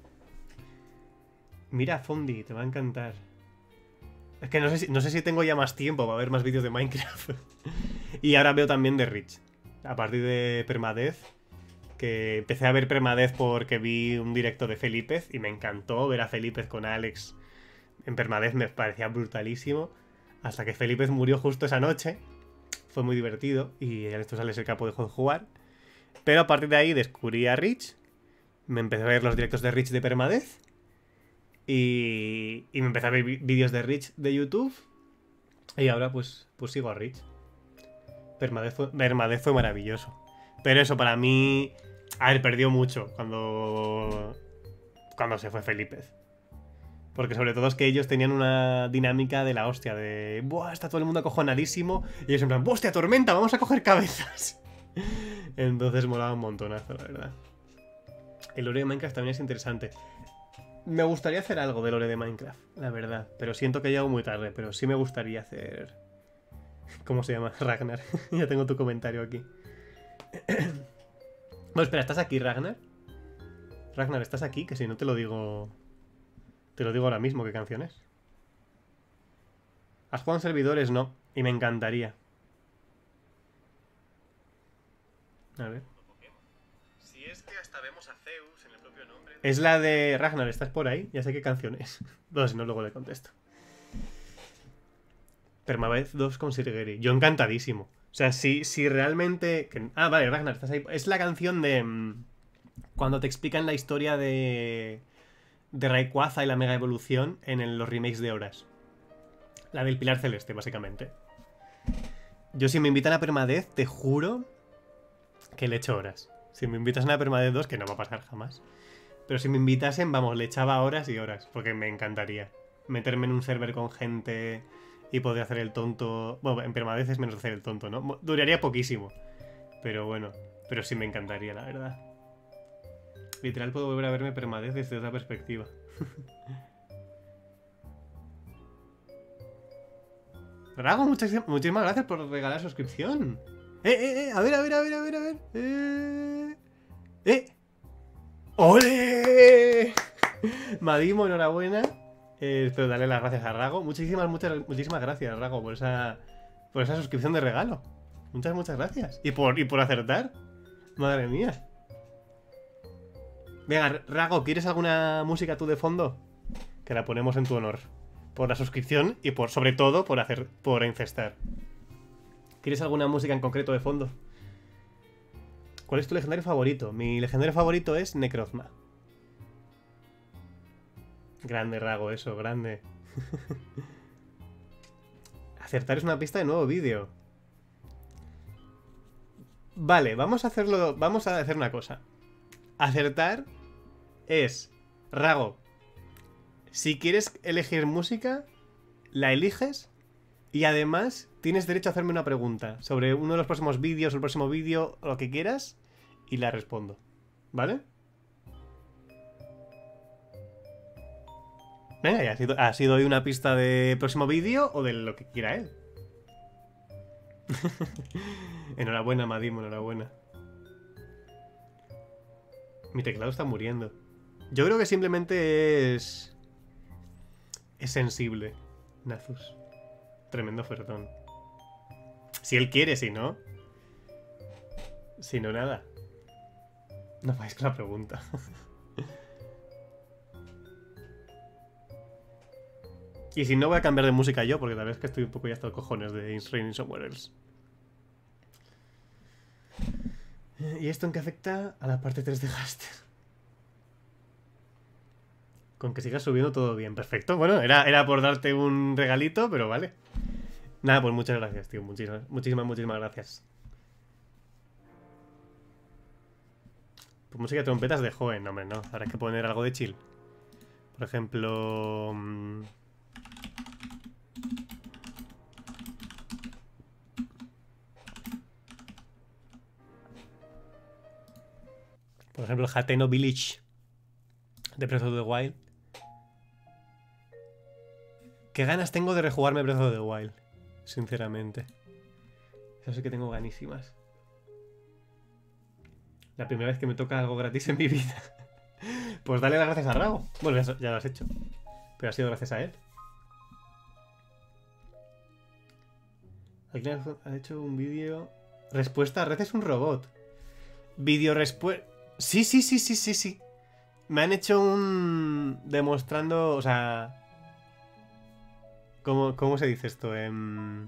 Speaker 1: Mira, Fondi, te va a encantar. Es que no sé si, no sé si tengo ya más tiempo para ver más vídeos de Minecraft. Y ahora veo también de Rich. A partir de Permadeath. Que empecé a ver Permadeath porque vi un directo de Felipez y me encantó ver a Felipez con Alex en Permadeath, me parecía brutalísimo. Hasta que Felipez murió justo esa noche. Fue muy divertido y en esto sale el capo dejó de jugar. Pero a partir de ahí descubrí a Rich. Me empecé a ver los directos de Rich de Permadeath. Y, y me empecé a ver vídeos de Rich de YouTube. Y ahora pues, pues sigo a Rich. Permadeath fue, Permadeath fue maravilloso. Pero eso para mí... A ver, perdió mucho cuando... Cuando se fue Felipez. Porque sobre todo es que ellos tenían una dinámica de la hostia. De... Buah, está todo el mundo acojonadísimo. Y ellos en plan, ¡hostia, tormenta! ¡Vamos a coger cabezas! Entonces molaba un montonazo, la verdad. El lore de Minecraft también es interesante. Me gustaría hacer algo de lore de Minecraft, la verdad. Pero siento que llego muy tarde. Pero sí me gustaría hacer... ¿Cómo se llama? Ragnar. Ya tengo tu comentario aquí. Bueno, espera, ¿estás aquí, Ragnar? Ragnar, ¿estás aquí? Que si no te lo digo... Te lo digo ahora mismo, ¿qué canción es? ¿Has jugado en servidores? No. Y me encantaría. A ver. Si es que hasta vemos a Zeus en el propio nombre. Es la de Ragnar, ¿estás por ahí? Ya sé qué canción es. No, si no, luego le contesto. Permadeath dos con Sirgeri. Yo encantadísimo. O sea, si, si realmente... Que... Ah, vale, Ragnar, estás ahí. Es la canción de... Cuando te explican la historia de... De Rayquaza y la Mega Evolución en el, los remakes de Horas. La del Pilar Celeste, básicamente. Yo si me invitan a Permadeath, te juro que le echo horas. Si me invitas a Permadeath dos, que no va a pasar jamás. Pero si me invitasen, vamos, le echaba horas y horas. Porque me encantaría. Meterme en un server con gente... Y poder hacer el tonto... Bueno, en Permadeath es menos hacer el tonto, ¿no? Duraría poquísimo. Pero bueno, pero sí me encantaría, la verdad. Literal puedo volver a verme Permadeath desde otra perspectiva. Rago, muchas, muchísimas gracias por regalar suscripción. Eh, eh, eh, a ver, a ver, a ver, a ver, a ver. Eh... Eh. ¡Ole! Madimo, enhorabuena. Eh, espero darle las gracias a Rago. Muchísimas, muchas, muchísimas gracias, Rago, por esa, por esa suscripción de regalo. Muchas, muchas gracias. Y por, y por acertar. Madre mía. Venga, Rago, ¿quieres alguna música tú de fondo? Que la ponemos en tu honor. Por la suscripción y por, sobre todo, por hacer, por incestar. ¿Quieres alguna música en concreto de fondo? ¿Cuál es tu legendario favorito? Mi legendario favorito es Necrozma. Grande, Rago, eso, grande. Acertar es una pista de nuevo vídeo. Vale, vamos a hacerlo. Vamos a hacer una cosa. Acertar es... Rago, si quieres elegir música, la eliges y además tienes derecho a hacerme una pregunta sobre uno de los próximos vídeos o el próximo vídeo, lo que quieras, y la respondo. ¿Vale? Venga, ya ha sido, ha sido hoy una pista de próximo vídeo o de lo que quiera él. Enhorabuena, Madimo, enhorabuena. Mi teclado está muriendo. Yo creo que simplemente es... Es sensible, Nazus. Tremendo ofertón. Si él quiere, si no... Si no, nada. No vais con la pregunta. Y si no, voy a cambiar de música yo, porque la verdad es que estoy un poco ya hasta los cojones de It's Raining Somewhere Else. ¿Y esto en qué afecta a la parte tres de Gaster? Con que sigas subiendo todo bien. Perfecto. Bueno, era, era por darte un regalito, pero vale. Nada, pues muchas gracias, tío. Muchísimas, muchísimas, muchísimas gracias. Pues música de trompetas de joven. No, hombre, no. Habrá que poner algo de chill. Por ejemplo... Mmm... Por ejemplo, el Hateno Village de Breath of the Wild. Qué ganas tengo de rejugarme Breath of the Wild, sinceramente. Eso sí que tengo ganísimas. La primera vez que me toca algo gratis en mi vida. Pues dale las gracias a Rago. Bueno, ya, ya lo has hecho. Pero ha sido gracias a él. Alguien ha hecho un vídeo... Respuesta a Red es un robot. Vídeo respuesta... Sí, sí, sí, sí, sí, sí. Me han hecho un... Demostrando... O sea... ¿Cómo, cómo se dice esto? Um...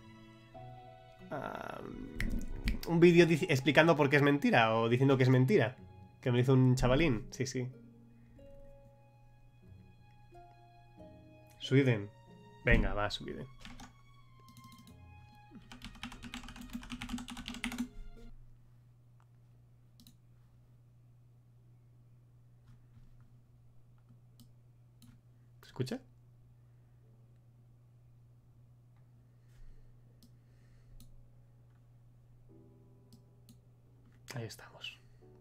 Speaker 1: Uh... Un vídeo explicando por qué es mentira. O diciendo que es mentira. Que me hizo un chavalín. Sí, sí. Sweden. Venga, va, Sweden. ¿Se escucha? Ahí estamos.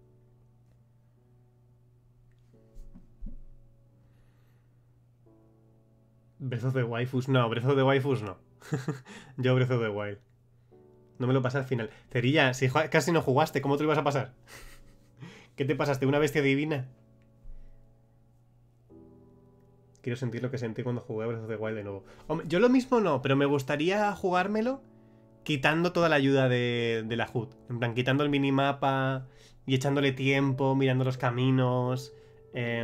Speaker 1: Breath of the Waifus. No, Breath of the Waifus no. Yo Breath of the Wild. No me lo pasé al final. Cerilla, si casi no jugaste, ¿cómo te lo ibas a pasar? ¿Qué te pasaste? ¿Una bestia divina? Quiero sentir lo que sentí cuando jugué a Breath of the Wild de nuevo. Hombre, yo lo mismo no, pero me gustaría jugármelo quitando toda la ayuda de, de la H U D. En plan, quitando el minimapa y echándole tiempo, mirando los caminos, eh,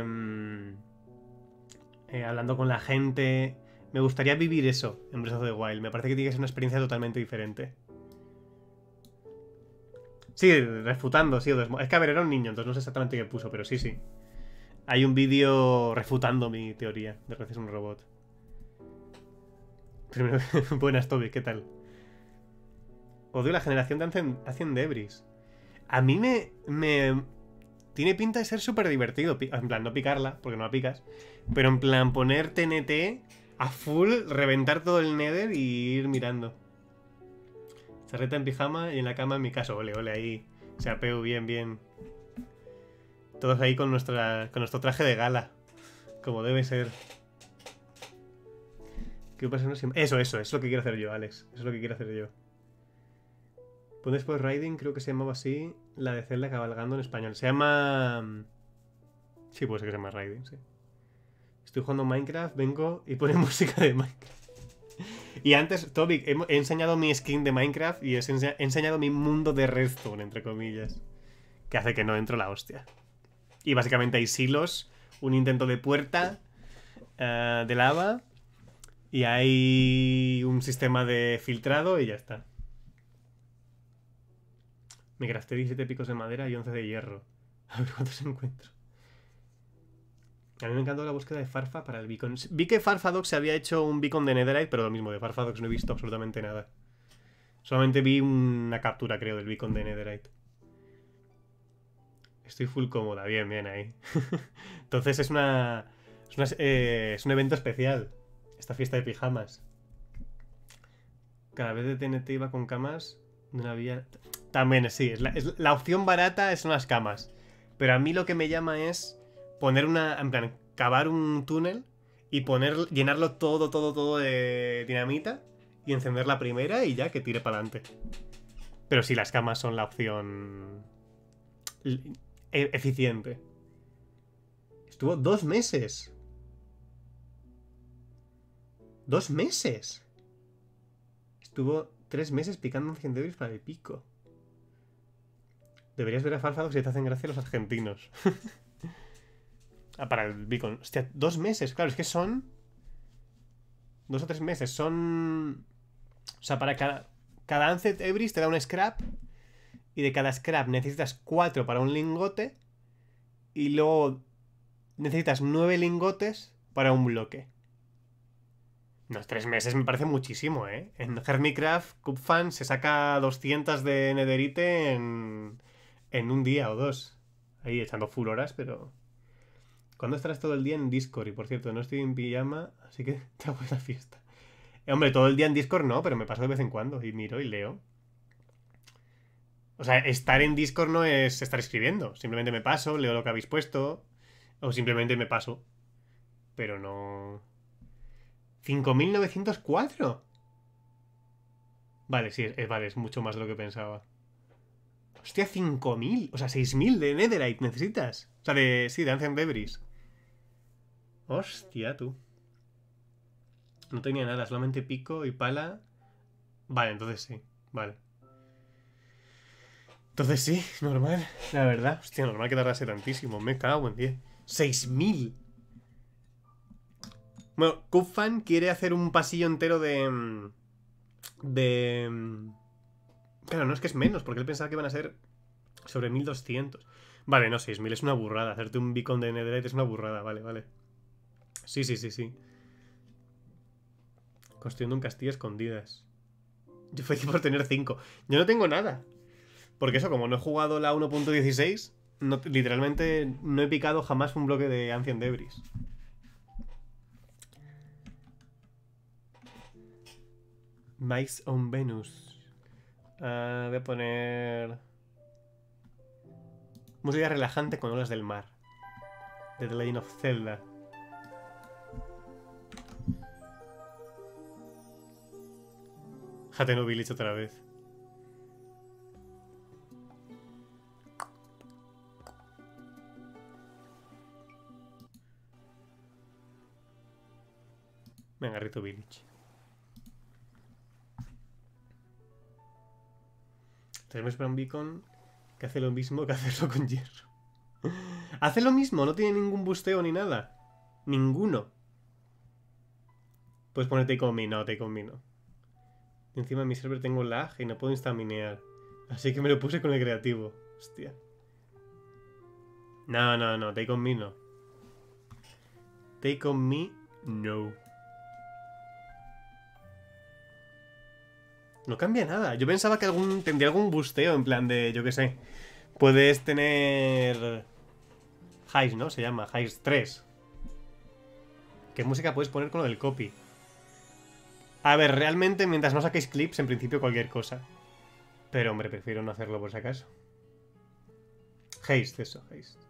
Speaker 1: eh, hablando con la gente. Me gustaría vivir eso en Breath of the Wild. Me parece que tiene que ser una experiencia totalmente diferente. Sí, refutando, sí. Es que a ver, era un niño, entonces no sé exactamente qué puso, pero sí, sí. Hay un vídeo refutando mi teoría de que es un robot. Primero, buenas, Toby, ¿qué tal? Odio la generación de Hacen Debris. A mí me, me... Tiene pinta de ser súper divertido. En plan, no picarla, porque no la picas. Pero en plan, poner T N T a full, reventar todo el Nether y ir mirando. Charreta en pijama y en la cama en mi caso. Ole, ole, ahí. Se apeu, bien, bien. Todos ahí con, nuestra, con nuestro traje de gala. Como debe ser. ¿Qué pasa? Eso, eso, es lo que quiero hacer yo, Alex. Eso es lo que quiero hacer yo. Pues después Riding, creo que se llamaba así. La de Zelda cabalgando en español. Se llama... Sí, puede ser que se llama Riding, sí. Estoy jugando Minecraft, vengo y pone música de Minecraft. Y antes, Toby, he, he enseñado mi skin de Minecraft y he, ense he enseñado mi mundo de redstone, entre comillas. Que hace que no entro la hostia. Y básicamente hay silos, un intento de puerta uh, de lava y hay un sistema de filtrado y ya está. Me crafté diecisiete picos de madera y once de hierro. A ver cuántos encuentro. A mí me encantó la búsqueda de Farfa para el beacon. Vi que Farfadox se había hecho un beacon de Netherite, pero lo mismo, de Farfadox no he visto absolutamente nada. Solamente vi una captura, creo, del beacon de Netherite. Estoy full cómoda, bien, bien ahí. Entonces es una... Es, una, eh, es un evento especial. Esta fiesta de pijamas. Cada vez de T N T iba con camas de una vía... También, sí, es la, es la opción barata son las camas. Pero a mí lo que me llama es poner una... En plan, cavar un túnel y poner, llenarlo todo, todo, todo de dinamita y encender la primera y ya que tire para adelante. Pero sí, las camas son la opción e eficiente. Estuvo dos meses. Dos meses. Estuvo tres meses picando cien dólares para el pico. Deberías ver a Farfadox si te hacen gracia los argentinos. Ah, para el beacon. Hostia, dos meses. Claro, es que son... Dos o tres meses. Son... O sea, para cada... Cada Ancient Ebris te da un scrap. Y de cada scrap necesitas cuatro para un lingote. Y luego... necesitas nueve lingotes para un bloque. Unos tres meses me parece muchísimo, ¿eh? En Hermitcraft, Cubefan se saca doscientas de netherite en, en un día o dos. Ahí echando full horas, pero... ¿Cuándo estarás todo el día en Discord? Y por cierto, no estoy en pijama, así que te hago la fiesta. Eh, hombre, todo el día en Discord no, pero me paso de vez en cuando y miro y leo. O sea, estar en Discord no es estar escribiendo. Simplemente me paso, leo lo que habéis puesto. O simplemente me paso. Pero no... cinco mil novecientos cuatro. Vale, sí, es, vale, es mucho más de lo que pensaba. Hostia, cinco mil. O sea, seis mil de Netherite necesitas. O sea, de... Sí, de Ancient Debris. Hostia, tú. No tenía nada, solamente pico y pala. Vale, entonces sí. Vale. Entonces sí, normal. La verdad. Hostia, normal que tardase tantísimo. Me cago en diez. seis mil. Bueno, Cubefan quiere hacer un pasillo entero de... De... Claro, no es que es menos, porque él pensaba que iban a ser sobre mil doscientos. Vale, no, seis mil es una burrada. Hacerte un beacon de netherite es una burrada. Vale, vale. Sí, sí, sí, sí. Construyendo un castillo a escondidas. Yo fui aquí por tener cinco. Yo no tengo nada. Porque eso, como no he jugado la uno punto dieciséis, no, literalmente no he picado jamás un bloque de Ancient Debris. Mice on Venus. Uh, voy a poner... música relajante con olas del mar. De The Legend of Zelda. Hateno Village otra vez. Venga, Rito Village. Tenemos para un beacon que hace lo mismo que hacerlo con hierro. Hace lo mismo, no tiene ningún busteo ni nada. Ninguno. Puedes poner take on me, no, take on me no. Y encima en mi server tengo lag y no puedo instaminear. Así que me lo puse con el creativo. Hostia. No, no, no, take on me no. Take on me, no. No cambia nada. Yo pensaba que algún tendría algún busteo en plan de, yo qué sé. Puedes tener... Highs, ¿no? Se llama Highs tres. ¿Qué música puedes poner con lo del copy? A ver, realmente mientras no saquéis clips, en principio cualquier cosa. Pero hombre, prefiero no hacerlo por si acaso. Haste, eso, haste.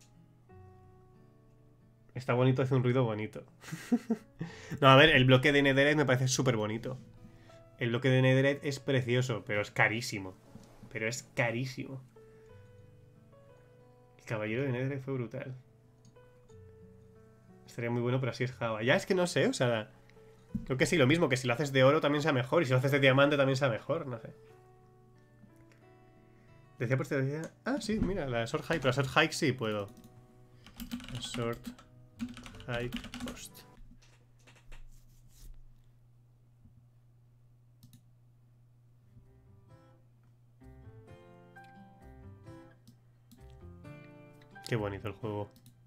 Speaker 1: Está bonito, hace un ruido bonito. No, a ver, el bloque de Netherite me parece súper bonito. El bloque de Netherite es precioso, pero es carísimo. Pero es carísimo. El caballero de Netherite fue brutal. Estaría muy bueno, pero así es Java. Ya es que no sé, o sea... Creo que sí, lo mismo, que si lo haces de oro también sea mejor. Y si lo haces de diamante también sea mejor, no sé. Decía por decía... Ah, sí, mira, la Sword Hike. Pero la Sword Hike sí puedo. La Sword Hike Post. Qué bonito el juego.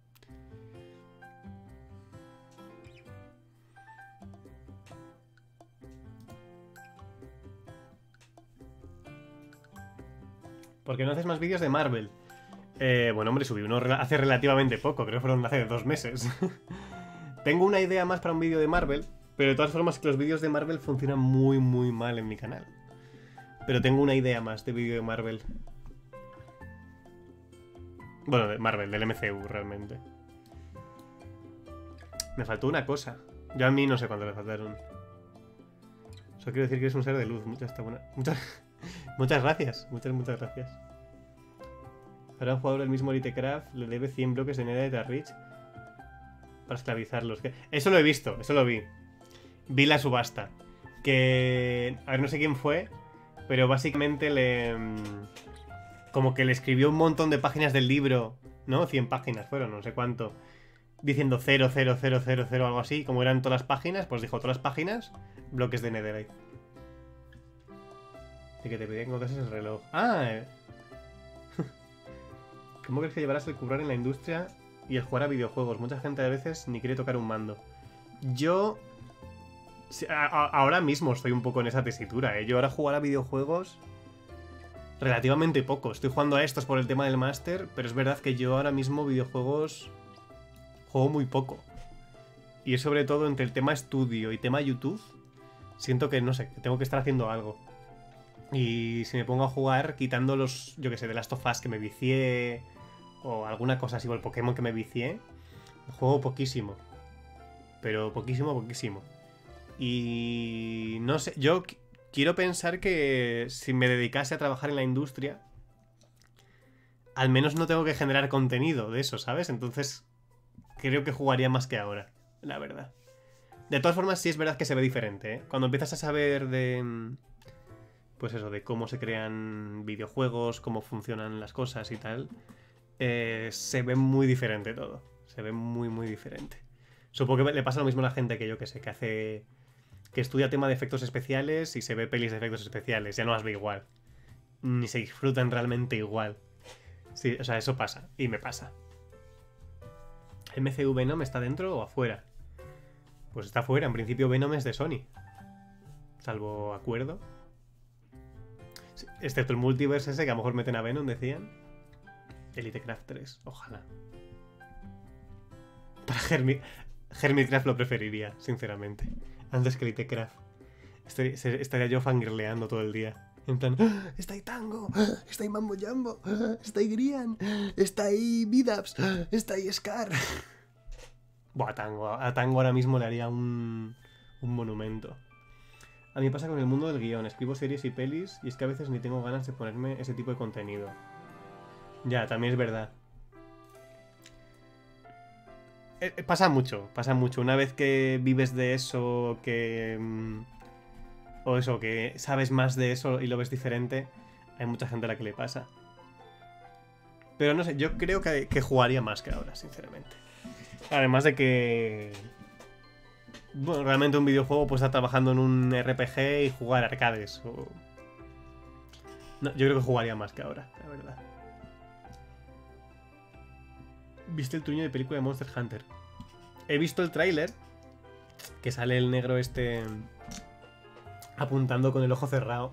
Speaker 1: ¿Por qué no haces más vídeos de Marvel? Eh, bueno, hombre, subí uno hace relativamente poco. Creo que fueron hace dos meses. Tengo una idea más para un vídeo de Marvel. Pero de todas formas, que los vídeos de Marvel funcionan muy, muy mal en mi canal. Pero tengo una idea más de vídeo de Marvel. Bueno, de Marvel, del M C U, realmente. Me faltó una cosa. Yo a mí no sé cuánto le faltaron. Solo quiero decir que eres un ser de luz. Muchas, está buena. Muchas, muchas gracias. Muchas, muchas gracias. Ahora un jugador del mismo Elitecraft le debe cien bloques de Netherite a Rich para esclavizarlos. Eso lo he visto, eso lo vi. Vi la subasta. Que... A ver, no sé quién fue, pero básicamente le... Como que le escribió un montón de páginas del libro, ¿no? cien páginas fueron, no sé cuánto. Diciendo cero, cero, cero, cero, cero, algo así. Como eran todas las páginas, pues dijo todas las páginas, bloques de Netherite. Y que te pedían que ese reloj. Ah, eh. ¿Cómo crees que llevarás el currar en la industria y el jugar a videojuegos. Mucha gente a veces ni quiere tocar un mando. Yo... A a ahora mismo estoy un poco en esa tesitura, ¿eh? Yo ahora jugar a videojuegos... relativamente poco. Estoy jugando a estos por el tema del máster, pero es verdad que yo ahora mismo videojuegos juego muy poco. Y es sobre todo entre el tema estudio y tema YouTube, siento que, no sé, que tengo que estar haciendo algo. Y si me pongo a jugar, quitando los, yo que sé, de Last of Us que me vicié, o alguna cosa así, o el Pokémon que me vicié, juego poquísimo. Pero poquísimo, poquísimo. Y no sé, yo... quiero pensar que si me dedicase a trabajar en la industria, al menos no tengo que generar contenido de eso, ¿sabes? Entonces, creo que jugaría más que ahora, la verdad. De todas formas, sí es verdad que se ve diferente, ¿eh? Cuando empiezas a saber de... pues eso, de cómo se crean videojuegos, cómo funcionan las cosas y tal, eh, se ve muy diferente todo. Se ve muy, muy diferente. Supongo que le pasa lo mismo a la gente que yo que sé, que hace... que estudia tema de efectos especiales y se ve pelis de efectos especiales. Ya no las ve igual. Ni se disfrutan realmente igual. Sí, o sea, eso pasa. Y me pasa. ¿M C U Venom está dentro o afuera? Pues está afuera. En principio Venom es de Sony. Salvo acuerdo. Sí, excepto el multiverse ese que a lo mejor meten a Venom, decían. Elitecraft tres. Ojalá. Para Hermit... Hermitcraft lo preferiría, sinceramente. Antes que Elitecraft. Estaría, estaría yo fangirleando todo el día. En plan, ¡ah! ¡Está ahí Tango! ¡Ah! ¡Está ahí Mambo Jambo! ¡Ah! ¡Está ahí Grian! ¡Ah! ¡Está ahí Vidaps! ¡Ah! ¡Está ahí Scar! Buah, a Tango, a Tango ahora mismo le haría un, un monumento. A mí me pasa con el mundo del guión. Escribo series y pelis y es que a veces ni tengo ganas de ponerme ese tipo de contenido. Ya, también es verdad. Eh, pasa mucho, pasa mucho. Una vez que vives de eso, que... o eso, que sabes más de eso y lo ves diferente, hay mucha gente a la que le pasa. Pero no sé, yo creo que, que jugaría más que ahora, sinceramente. Además de que... bueno, realmente un videojuego puede estar trabajando en un R P G y jugar arcades. O... no, yo creo que jugaría más que ahora, la verdad. ¿Viste el truño de película de Monster Hunter? He visto el tráiler, que sale el negro este apuntando con el ojo cerrado.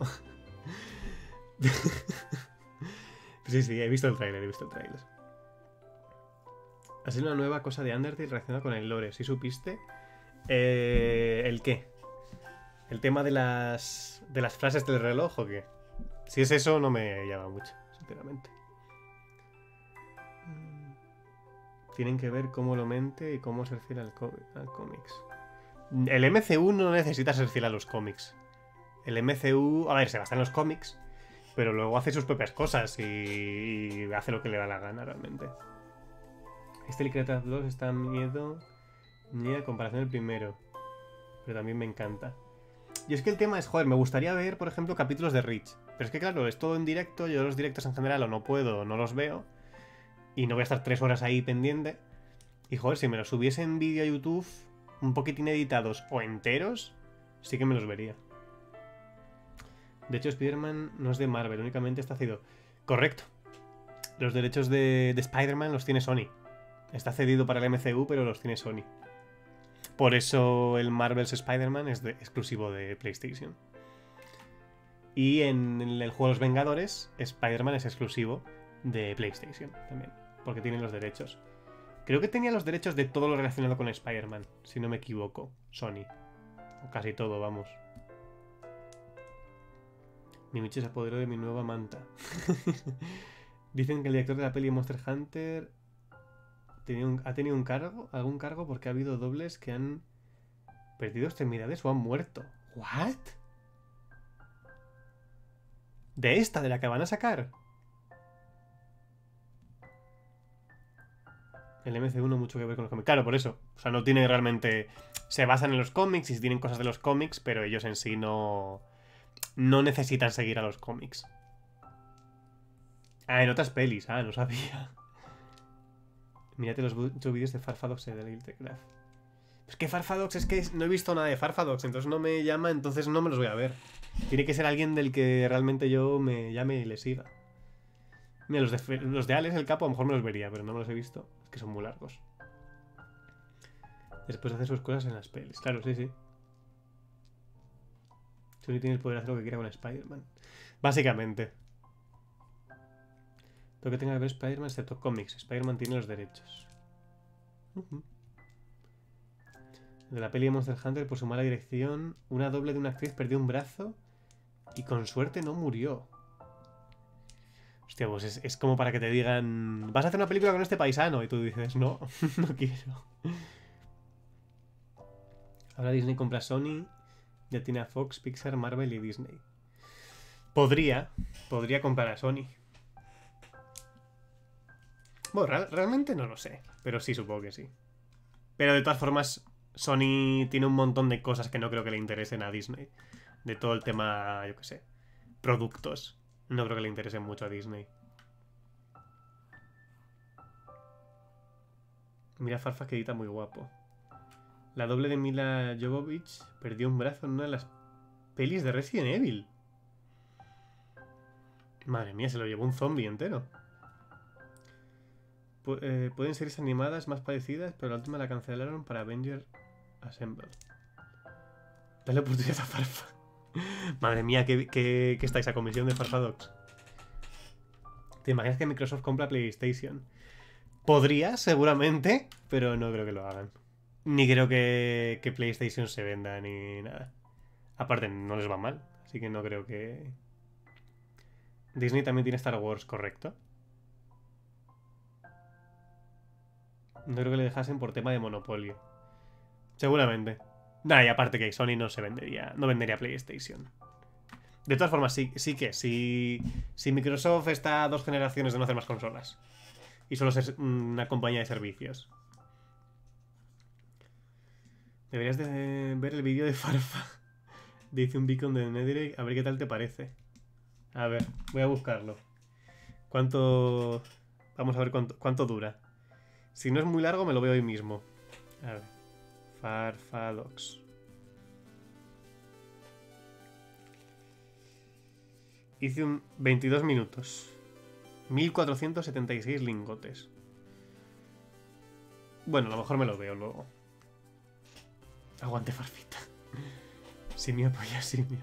Speaker 1: Sí, sí, he visto el tráiler, he visto el tráiler. Ha sido una nueva cosa de Undertale relacionada con el lore, ¿sí supiste? Eh, ¿El qué? ¿El tema de las de las frases del reloj o qué? Si es eso, no me llama mucho, sinceramente. Tienen que ver cómo lo mente y cómo ser fiel al, al cómics. El M C U no necesita ser fiel a los cómics. El M C U, a ver, se basa en los cómics, pero luego hace sus propias cosas y, y hace lo que le da la gana realmente. Este Elitecraft dos está en miedo ni a comparación del primero, pero también me encanta. Y es que el tema es, joder, me gustaría ver, por ejemplo, capítulos de Reach. Pero es que claro, es todo en directo, yo los directos en general o no puedo o no los veo. Y no voy a estar tres horas ahí pendiente. Y joder, si me los subiese en vídeo a YouTube, un poquitín editados o enteros, sí que me los vería. De hecho, Spider-Man no es de Marvel, únicamente está cedido. Correcto. Los derechos de, de Spider-Man los tiene Sony. Está cedido para el M C U, pero los tiene Sony. Por eso el Marvel's Spider-Man es de, exclusivo de PlayStation. Y en el juego de los Vengadores, Spider-Man es exclusivo de PlayStation también, porque tienen los derechos. Creo que tenía los derechos de todo lo relacionado con Spider-Man, si no me equivoco, Sony. O casi todo, vamos. Mi Michi se apoderó de mi nueva manta. Dicen que el director de la peli Monster Hunter tenía un, ha tenido un cargo, algún cargo porque ha habido dobles que han perdido extremidades o han muerto. ¿What? ¿De esta, de la que van a sacar? El M C U no mucho que ver con los cómics. Claro, por eso. O sea, no tiene realmente... se basan en los cómics y tienen cosas de los cómics, pero ellos en sí no... no necesitan seguir a los cómics. Ah, en otras pelis. Ah, no sabía. Mírate los ocho vídeos de Farfadox de Elitecraft. Es que Farfadox es que no he visto nada de Farfadox, entonces no me llama, entonces no me los voy a ver. Tiene que ser alguien del que realmente yo me llame y le siga. Mira, los de, los de Alex, el capo, a lo mejor me los vería, pero no me los he visto. Es que son muy largos. Después de hacer sus cosas en las pelis. Claro, sí, sí. Sony tiene el poder de hacer lo que quiera con Spider-Man. Básicamente. Todo que tenga que ver Spider-Man excepto cómics. Spider-Man tiene los derechos. Uh-huh. De la peli de Monster Hunter, por su mala dirección, una doble de una actriz perdió un brazo y con suerte no murió. Hostia, pues es, es como para que te digan, vas a hacer una película con este paisano y tú dices, no, no quiero. Ahora Disney compra Sony, ya tiene a Fox, Pixar, Marvel y Disney. Podría, podría comprar a Sony. Bueno, real, realmente no lo sé, pero sí, supongo que sí. Pero de todas formas, Sony tiene un montón de cosas que no creo que le interesen a Disney. De todo el tema, yo qué sé, productos. No creo que le interesen mucho a Disney. Mira Farfas que edita muy guapo. La doble de Mila Jovovich perdió un brazo en una de las pelis de Resident Evil. Madre mía, se lo llevó un zombie entero. Pu eh, pueden ser animadas más parecidas, pero la última la cancelaron para Avenger Assemble. Dale oportunidad a Farfa. Madre mía, ¿qué, qué, qué está esa comisión de Farfadox? ¿Te imaginas que Microsoft compra PlayStation? Podría, seguramente, pero no creo que lo hagan. Ni creo que, que PlayStation se venda ni nada. Aparte, no les va mal, así que no creo que... Disney también tiene Star Wars, ¿correcto? No creo que le dejasen por tema de monopolio. Seguramente. Nah, y aparte que Sony no se vendería, no vendería PlayStation. De todas formas, sí, sí que si, si Microsoft está a dos generaciones de no hacer más consolas y solo ser una compañía de servicios. Deberías de ver el vídeo de Farfa. Dice un beacon de Netherrealm, a ver qué tal te parece. A ver, voy a buscarlo. ¿Cuánto...? Vamos a ver cuánto, cuánto dura. Si no es muy largo, me lo veo hoy mismo. A ver. Farfadox. Hice un veintidós minutos. mil cuatrocientos setenta y seis lingotes. Bueno, a lo mejor me lo veo luego. Aguante, Farfita. Simio apoya simio.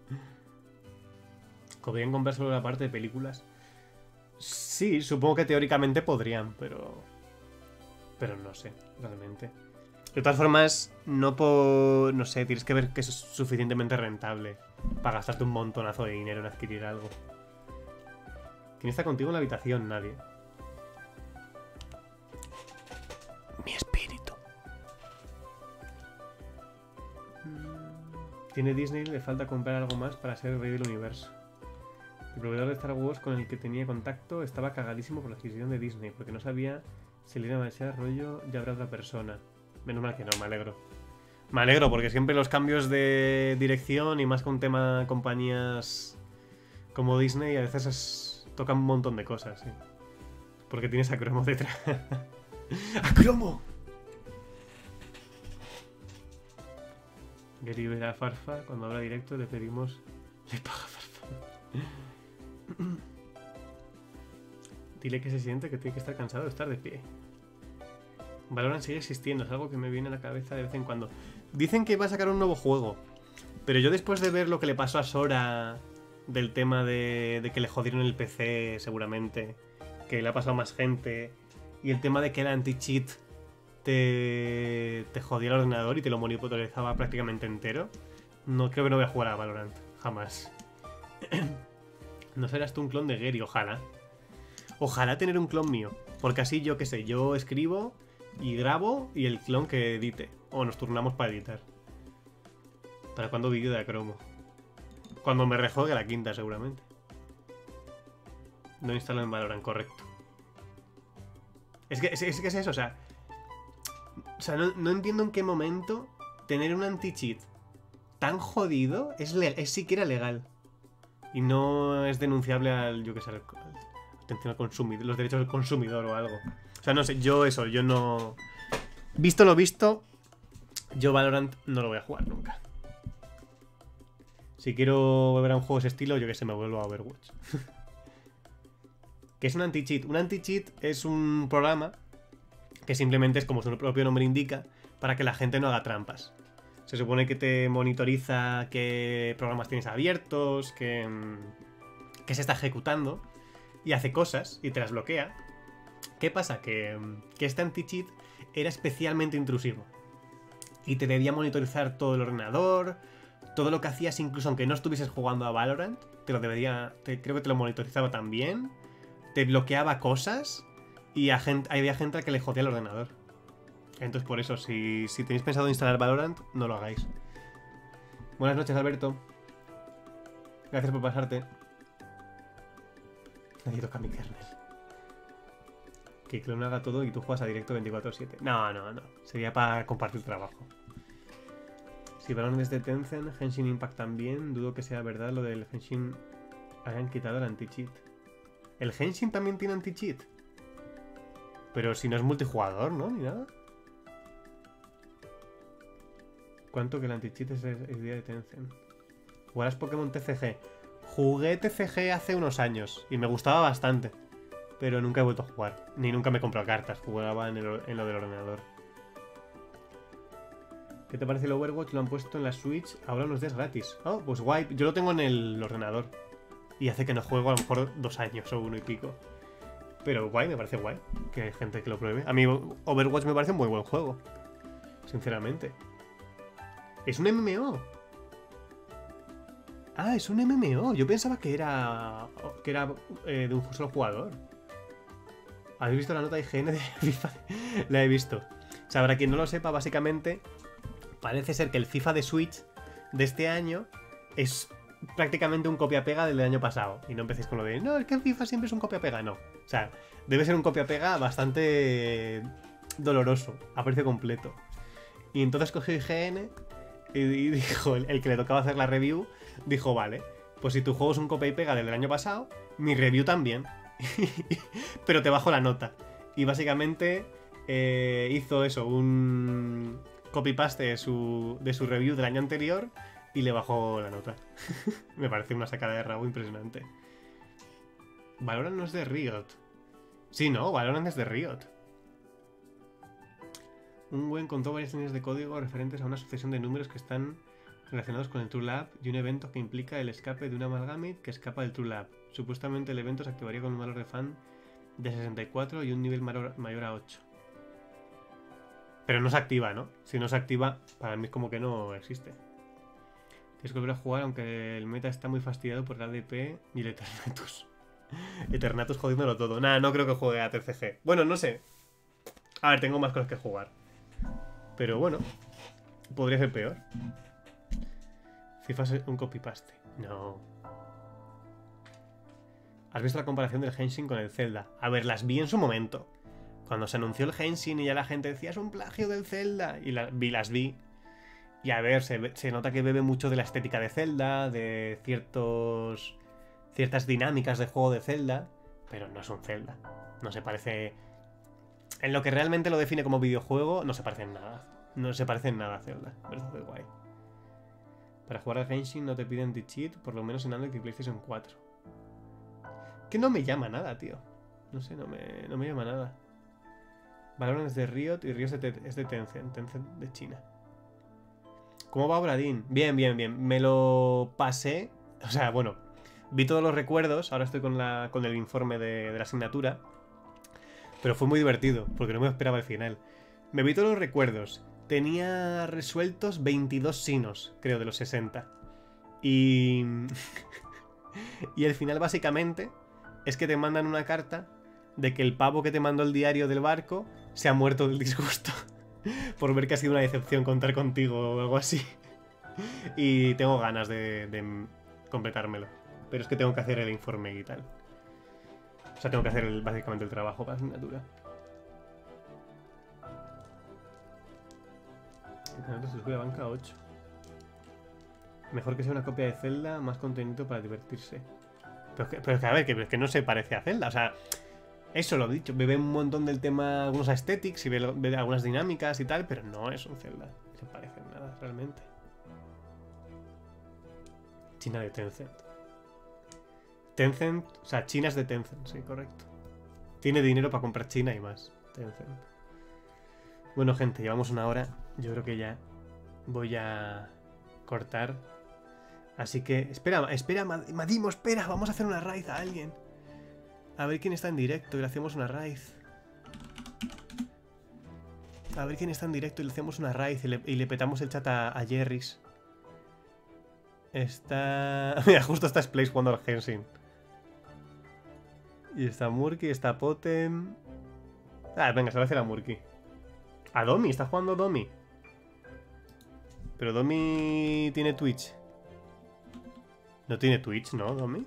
Speaker 1: ¿Podrían comprar solo la parte de películas? Sí, supongo que teóricamente podrían, pero... Pero no sé, realmente. De todas formas, no por... No sé, tienes que ver que es suficientemente rentable para gastarte un montonazo de dinero en adquirir algo. ¿Quién está contigo en la habitación? Nadie. Mi espíritu. Tiene Disney, le falta comprar algo más para ser el rey del universo. El proveedor de Star Wars con el que tenía contacto estaba cagadísimo por la adquisición de Disney, porque no sabía si le iba a echar rollo ya habrá otra persona. Menos mal que no, me alegro. Me alegro, porque siempre los cambios de dirección y más con tema compañías como Disney a veces es... tocan un montón de cosas, sí. Porque tienes a Cromo detrás. ¡A Cromo! Gary verá a Farfa. Cuando habla directo le pedimos... Le paga Farfa. Dile que se siente que tiene que estar cansado de estar de pie. Valorant sigue existiendo, es algo que me viene a la cabeza de vez en cuando. Dicen que va a sacar un nuevo juego, pero yo después de ver lo que le pasó a Sora, del tema de, de que le jodieron el P C seguramente, que le ha pasado a más gente, y el tema de que el anti-cheat te, te jodía el ordenador y te lo monopolizaba prácticamente entero, no creo que no voy a jugar a Valorant, jamás. No serás tú un clon de Gary, ojalá. Ojalá tener un clon mío, porque así yo qué sé, yo escribo y grabo y el clon que edite. O nos turnamos para editar. ¿Para cuándo vídeo de Acromo? Cuando me rejuegue la quinta, seguramente. No instalo en Valorant, correcto. Es que es, es que es eso, o sea... O sea, no, no entiendo en qué momento tener un anti-cheat tan jodido es, es siquiera legal. Y no es denunciable al, yo qué sé, al, atención al consumidor, los derechos del consumidor o algo. O sea, no sé, yo eso, yo no... Visto lo visto, yo Valorant no lo voy a jugar nunca. Si quiero volver a un juego de ese estilo, yo que sé, me vuelvo a Overwatch. ¿Qué es un anti-cheat? Un anti-cheat es un programa que simplemente es, como su propio nombre indica, para que la gente no haga trampas. Se supone que te monitoriza qué programas tienes abiertos, qué, qué se está ejecutando, y hace cosas y te las bloquea. ¿Qué pasa? Que, que este anti-cheat era especialmente intrusivo. Y te debía monitorizar todo el ordenador, todo lo que hacías, incluso aunque no estuvieses jugando a Valorant, te lo debería, te, creo que te lo monitorizaba también, te bloqueaba cosas y a gente, había gente a la que le jodía el ordenador. Entonces por eso, si, si tenéis pensado instalar Valorant, no lo hagáis. Buenas noches, Alberto. Gracias por pasarte. Nadie toca mi kernel. Que Clone haga todo y tú juegas a directo veinticuatro siete. No, no, no. Sería para compartir trabajo. Si Valorant es de Tencent, Genshin Impact también. Dudo que sea verdad lo del Genshin hayan quitado el anti-cheat. ¿El Genshin también tiene anti-cheat? Pero si no es multijugador, ¿no? Ni nada. ¿Cuánto que el anti-cheat es, es idea de Tencent? ¿Jugarás Pokémon T C G? Jugué T C G hace unos años y me gustaba bastante. Pero nunca he vuelto a jugar. Ni nunca me he comprado cartas. Jugaba en, el, en lo del ordenador. ¿Qué te parece el Overwatch? Lo han puesto en la Switch ahora unos días gratis. Oh, pues guay. Yo lo tengo en el ordenador. Y hace que no juego a lo mejor dos años o uno y pico. Pero guay, me parece guay. Que hay gente que lo pruebe. A mí Overwatch me parece un muy buen juego. Sinceramente. Es un M M O. Ah, es un M M O. Yo pensaba que era que era eh, de un solo jugador. ¿Habéis visto la nota I G N de FIFA? La he visto. O sea, para quien no lo sepa, básicamente parece ser que el FIFA de Switch de este año es prácticamente un copia-pega del año pasado. Y no empecéis con lo de, no, es que el FIFA siempre es un copia-pega. No. O sea, debe ser un copia-pega bastante doloroso, a precio completo. Y entonces cogió I G N y dijo, el que le tocaba hacer la review, dijo, vale, pues si tu juego es un copia y pega del año pasado, mi review también. Pero te bajo la nota. Y básicamente eh, hizo eso, un copy-paste de su, de su review del año anterior y le bajó la nota. Me parece una sacada de rabo impresionante. Valorant no es de Riot. Sí, no, Valorant es de Riot. Un buen contó varias líneas de código referentes a una sucesión de números que están relacionados con el True Lab y un evento que implica el escape de una Amalgamate que escapa del True Lab. Supuestamente el evento se activaría con un valor de fan de sesenta y cuatro y un nivel mayor a ocho. Pero no se activa, ¿no? Si no se activa, para mí es como que no existe. Tienes que volver a jugar aunque el meta está muy fastidiado por el A D P y el Eternatus. Eternatus jodiéndolo todo. Nada, no creo que juegue a T C G. Bueno, no sé. A ver, tengo más cosas que jugar. Pero bueno, podría ser peor. FIFA es un copy-paste. No. ¿Has visto la comparación del Genshin con el Zelda? A ver, las vi en su momento. Cuando se anunció el Genshin y ya la gente decía es un plagio del Zelda. Y la, vi, las vi. Y a ver, se, se nota que bebe mucho de la estética de Zelda, de ciertos ciertas dinámicas de juego de Zelda. Pero no es un Zelda. No se parece... En lo que realmente lo define como videojuego, no se parece en nada. No se parece en nada a Zelda. Pero es muy guay. Para jugar al Genshin no te piden anti-cheat, por lo menos en Android y PlayStation cuatro. Que no me llama nada, tío. No sé, no me, no me llama nada. Valorant es de Riot y Riot es de, es de Tencent. Tencent de China. ¿Cómo va Obradín? Bien, bien, bien. Me lo pasé. O sea, bueno, vi todos los recuerdos. Ahora estoy con, la, con el informe de, de la asignatura. Pero fue muy divertido, porque no me esperaba el final. Me vi todos los recuerdos. Tenía resueltos veintidós sinos, creo, de los sesenta. Y... y el final, básicamente, es que te mandan una carta de que el pavo que te mandó el diario del barco se ha muerto del disgusto. Por ver que ha sido una decepción contar contigo o algo así. Y tengo ganas de, de completármelo. Pero es que tengo que hacer el informe y tal. O sea, tengo que hacer el, básicamente el trabajo para la asignatura. Se sube a banca ocho. Mejor que sea una copia de Zelda, más contenido para divertirse. Pero es que, pero es que a ver, que, que no se parece a Zelda. O sea, eso lo he dicho. Bebe un montón del tema, algunos aesthetics y ve, ve algunas dinámicas y tal, pero no es un Zelda. No se parece en nada, realmente. China de Tencent. Tencent, o sea, China es de Tencent, sí, correcto. Tiene dinero para comprar China y más. Tencent. Bueno, gente, llevamos una hora. Yo creo que ya voy a cortar. Así que, espera, espera, Madimo, espera. Vamos a hacer una raid a alguien. A ver quién está en directo y le hacemos una raid. A ver quién está en directo y le hacemos una raid y le, y le petamos el chat a, a Jerry's. Está... Mira, justo está Splace jugando al Henshin. Y está Murky, está Potem... Ah, venga, se lo voy a hacer a Murky. A Domi, está jugando Domi. Pero Domi tiene Twitch. No tiene Twitch, ¿no, Domi?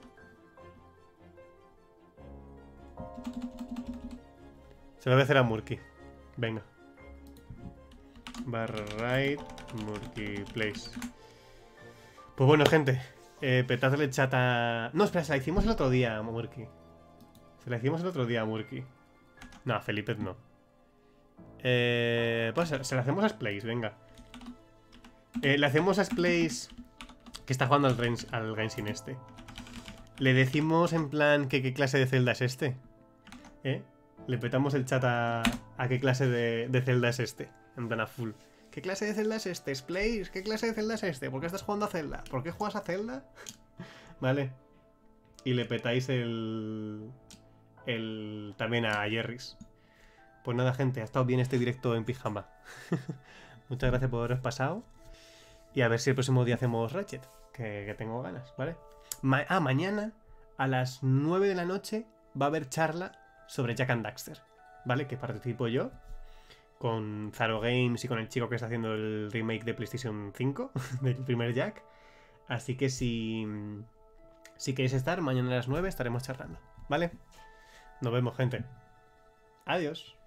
Speaker 1: Se lo voy a hacer a Murky. Venga. Barra right, Murky place. Pues bueno, gente. Eh, petadle el chat a... No, espera, se la hicimos el otro día a Murky. Se la hicimos el otro día a Murky. No, a Felipe no. Eh, pues se la hacemos a Splace, venga. Eh, le hacemos a Splace, que está jugando al, Reins, al Genshin este. Le decimos en plan que qué clase de Zelda es este. ¿Eh? Le petamos el chat a, a qué clase de, de Zelda es este. En plan a full. ¿Qué clase de Zelda es este? Splace, ¿qué clase de Zelda es este? ¿Por qué estás jugando a Zelda? ¿Por qué juegas a Zelda? Vale. Y le petáis el... el también a Jerry's. Pues nada, gente, ha estado bien este directo en pijama. Muchas gracias por haberos pasado. Y a ver si el próximo día hacemos Ratchet, que, que tengo ganas, ¿vale? Ma ah, mañana a las nueve de la noche va a haber charla sobre Jak and Daxter, ¿vale? Que participo yo con Zaro Games y con el chico que está haciendo el remake de PlayStation cinco, del primer Jak. Así que si, si queréis estar, mañana a las nueve estaremos charlando, ¿vale? Nos vemos, gente. Adiós.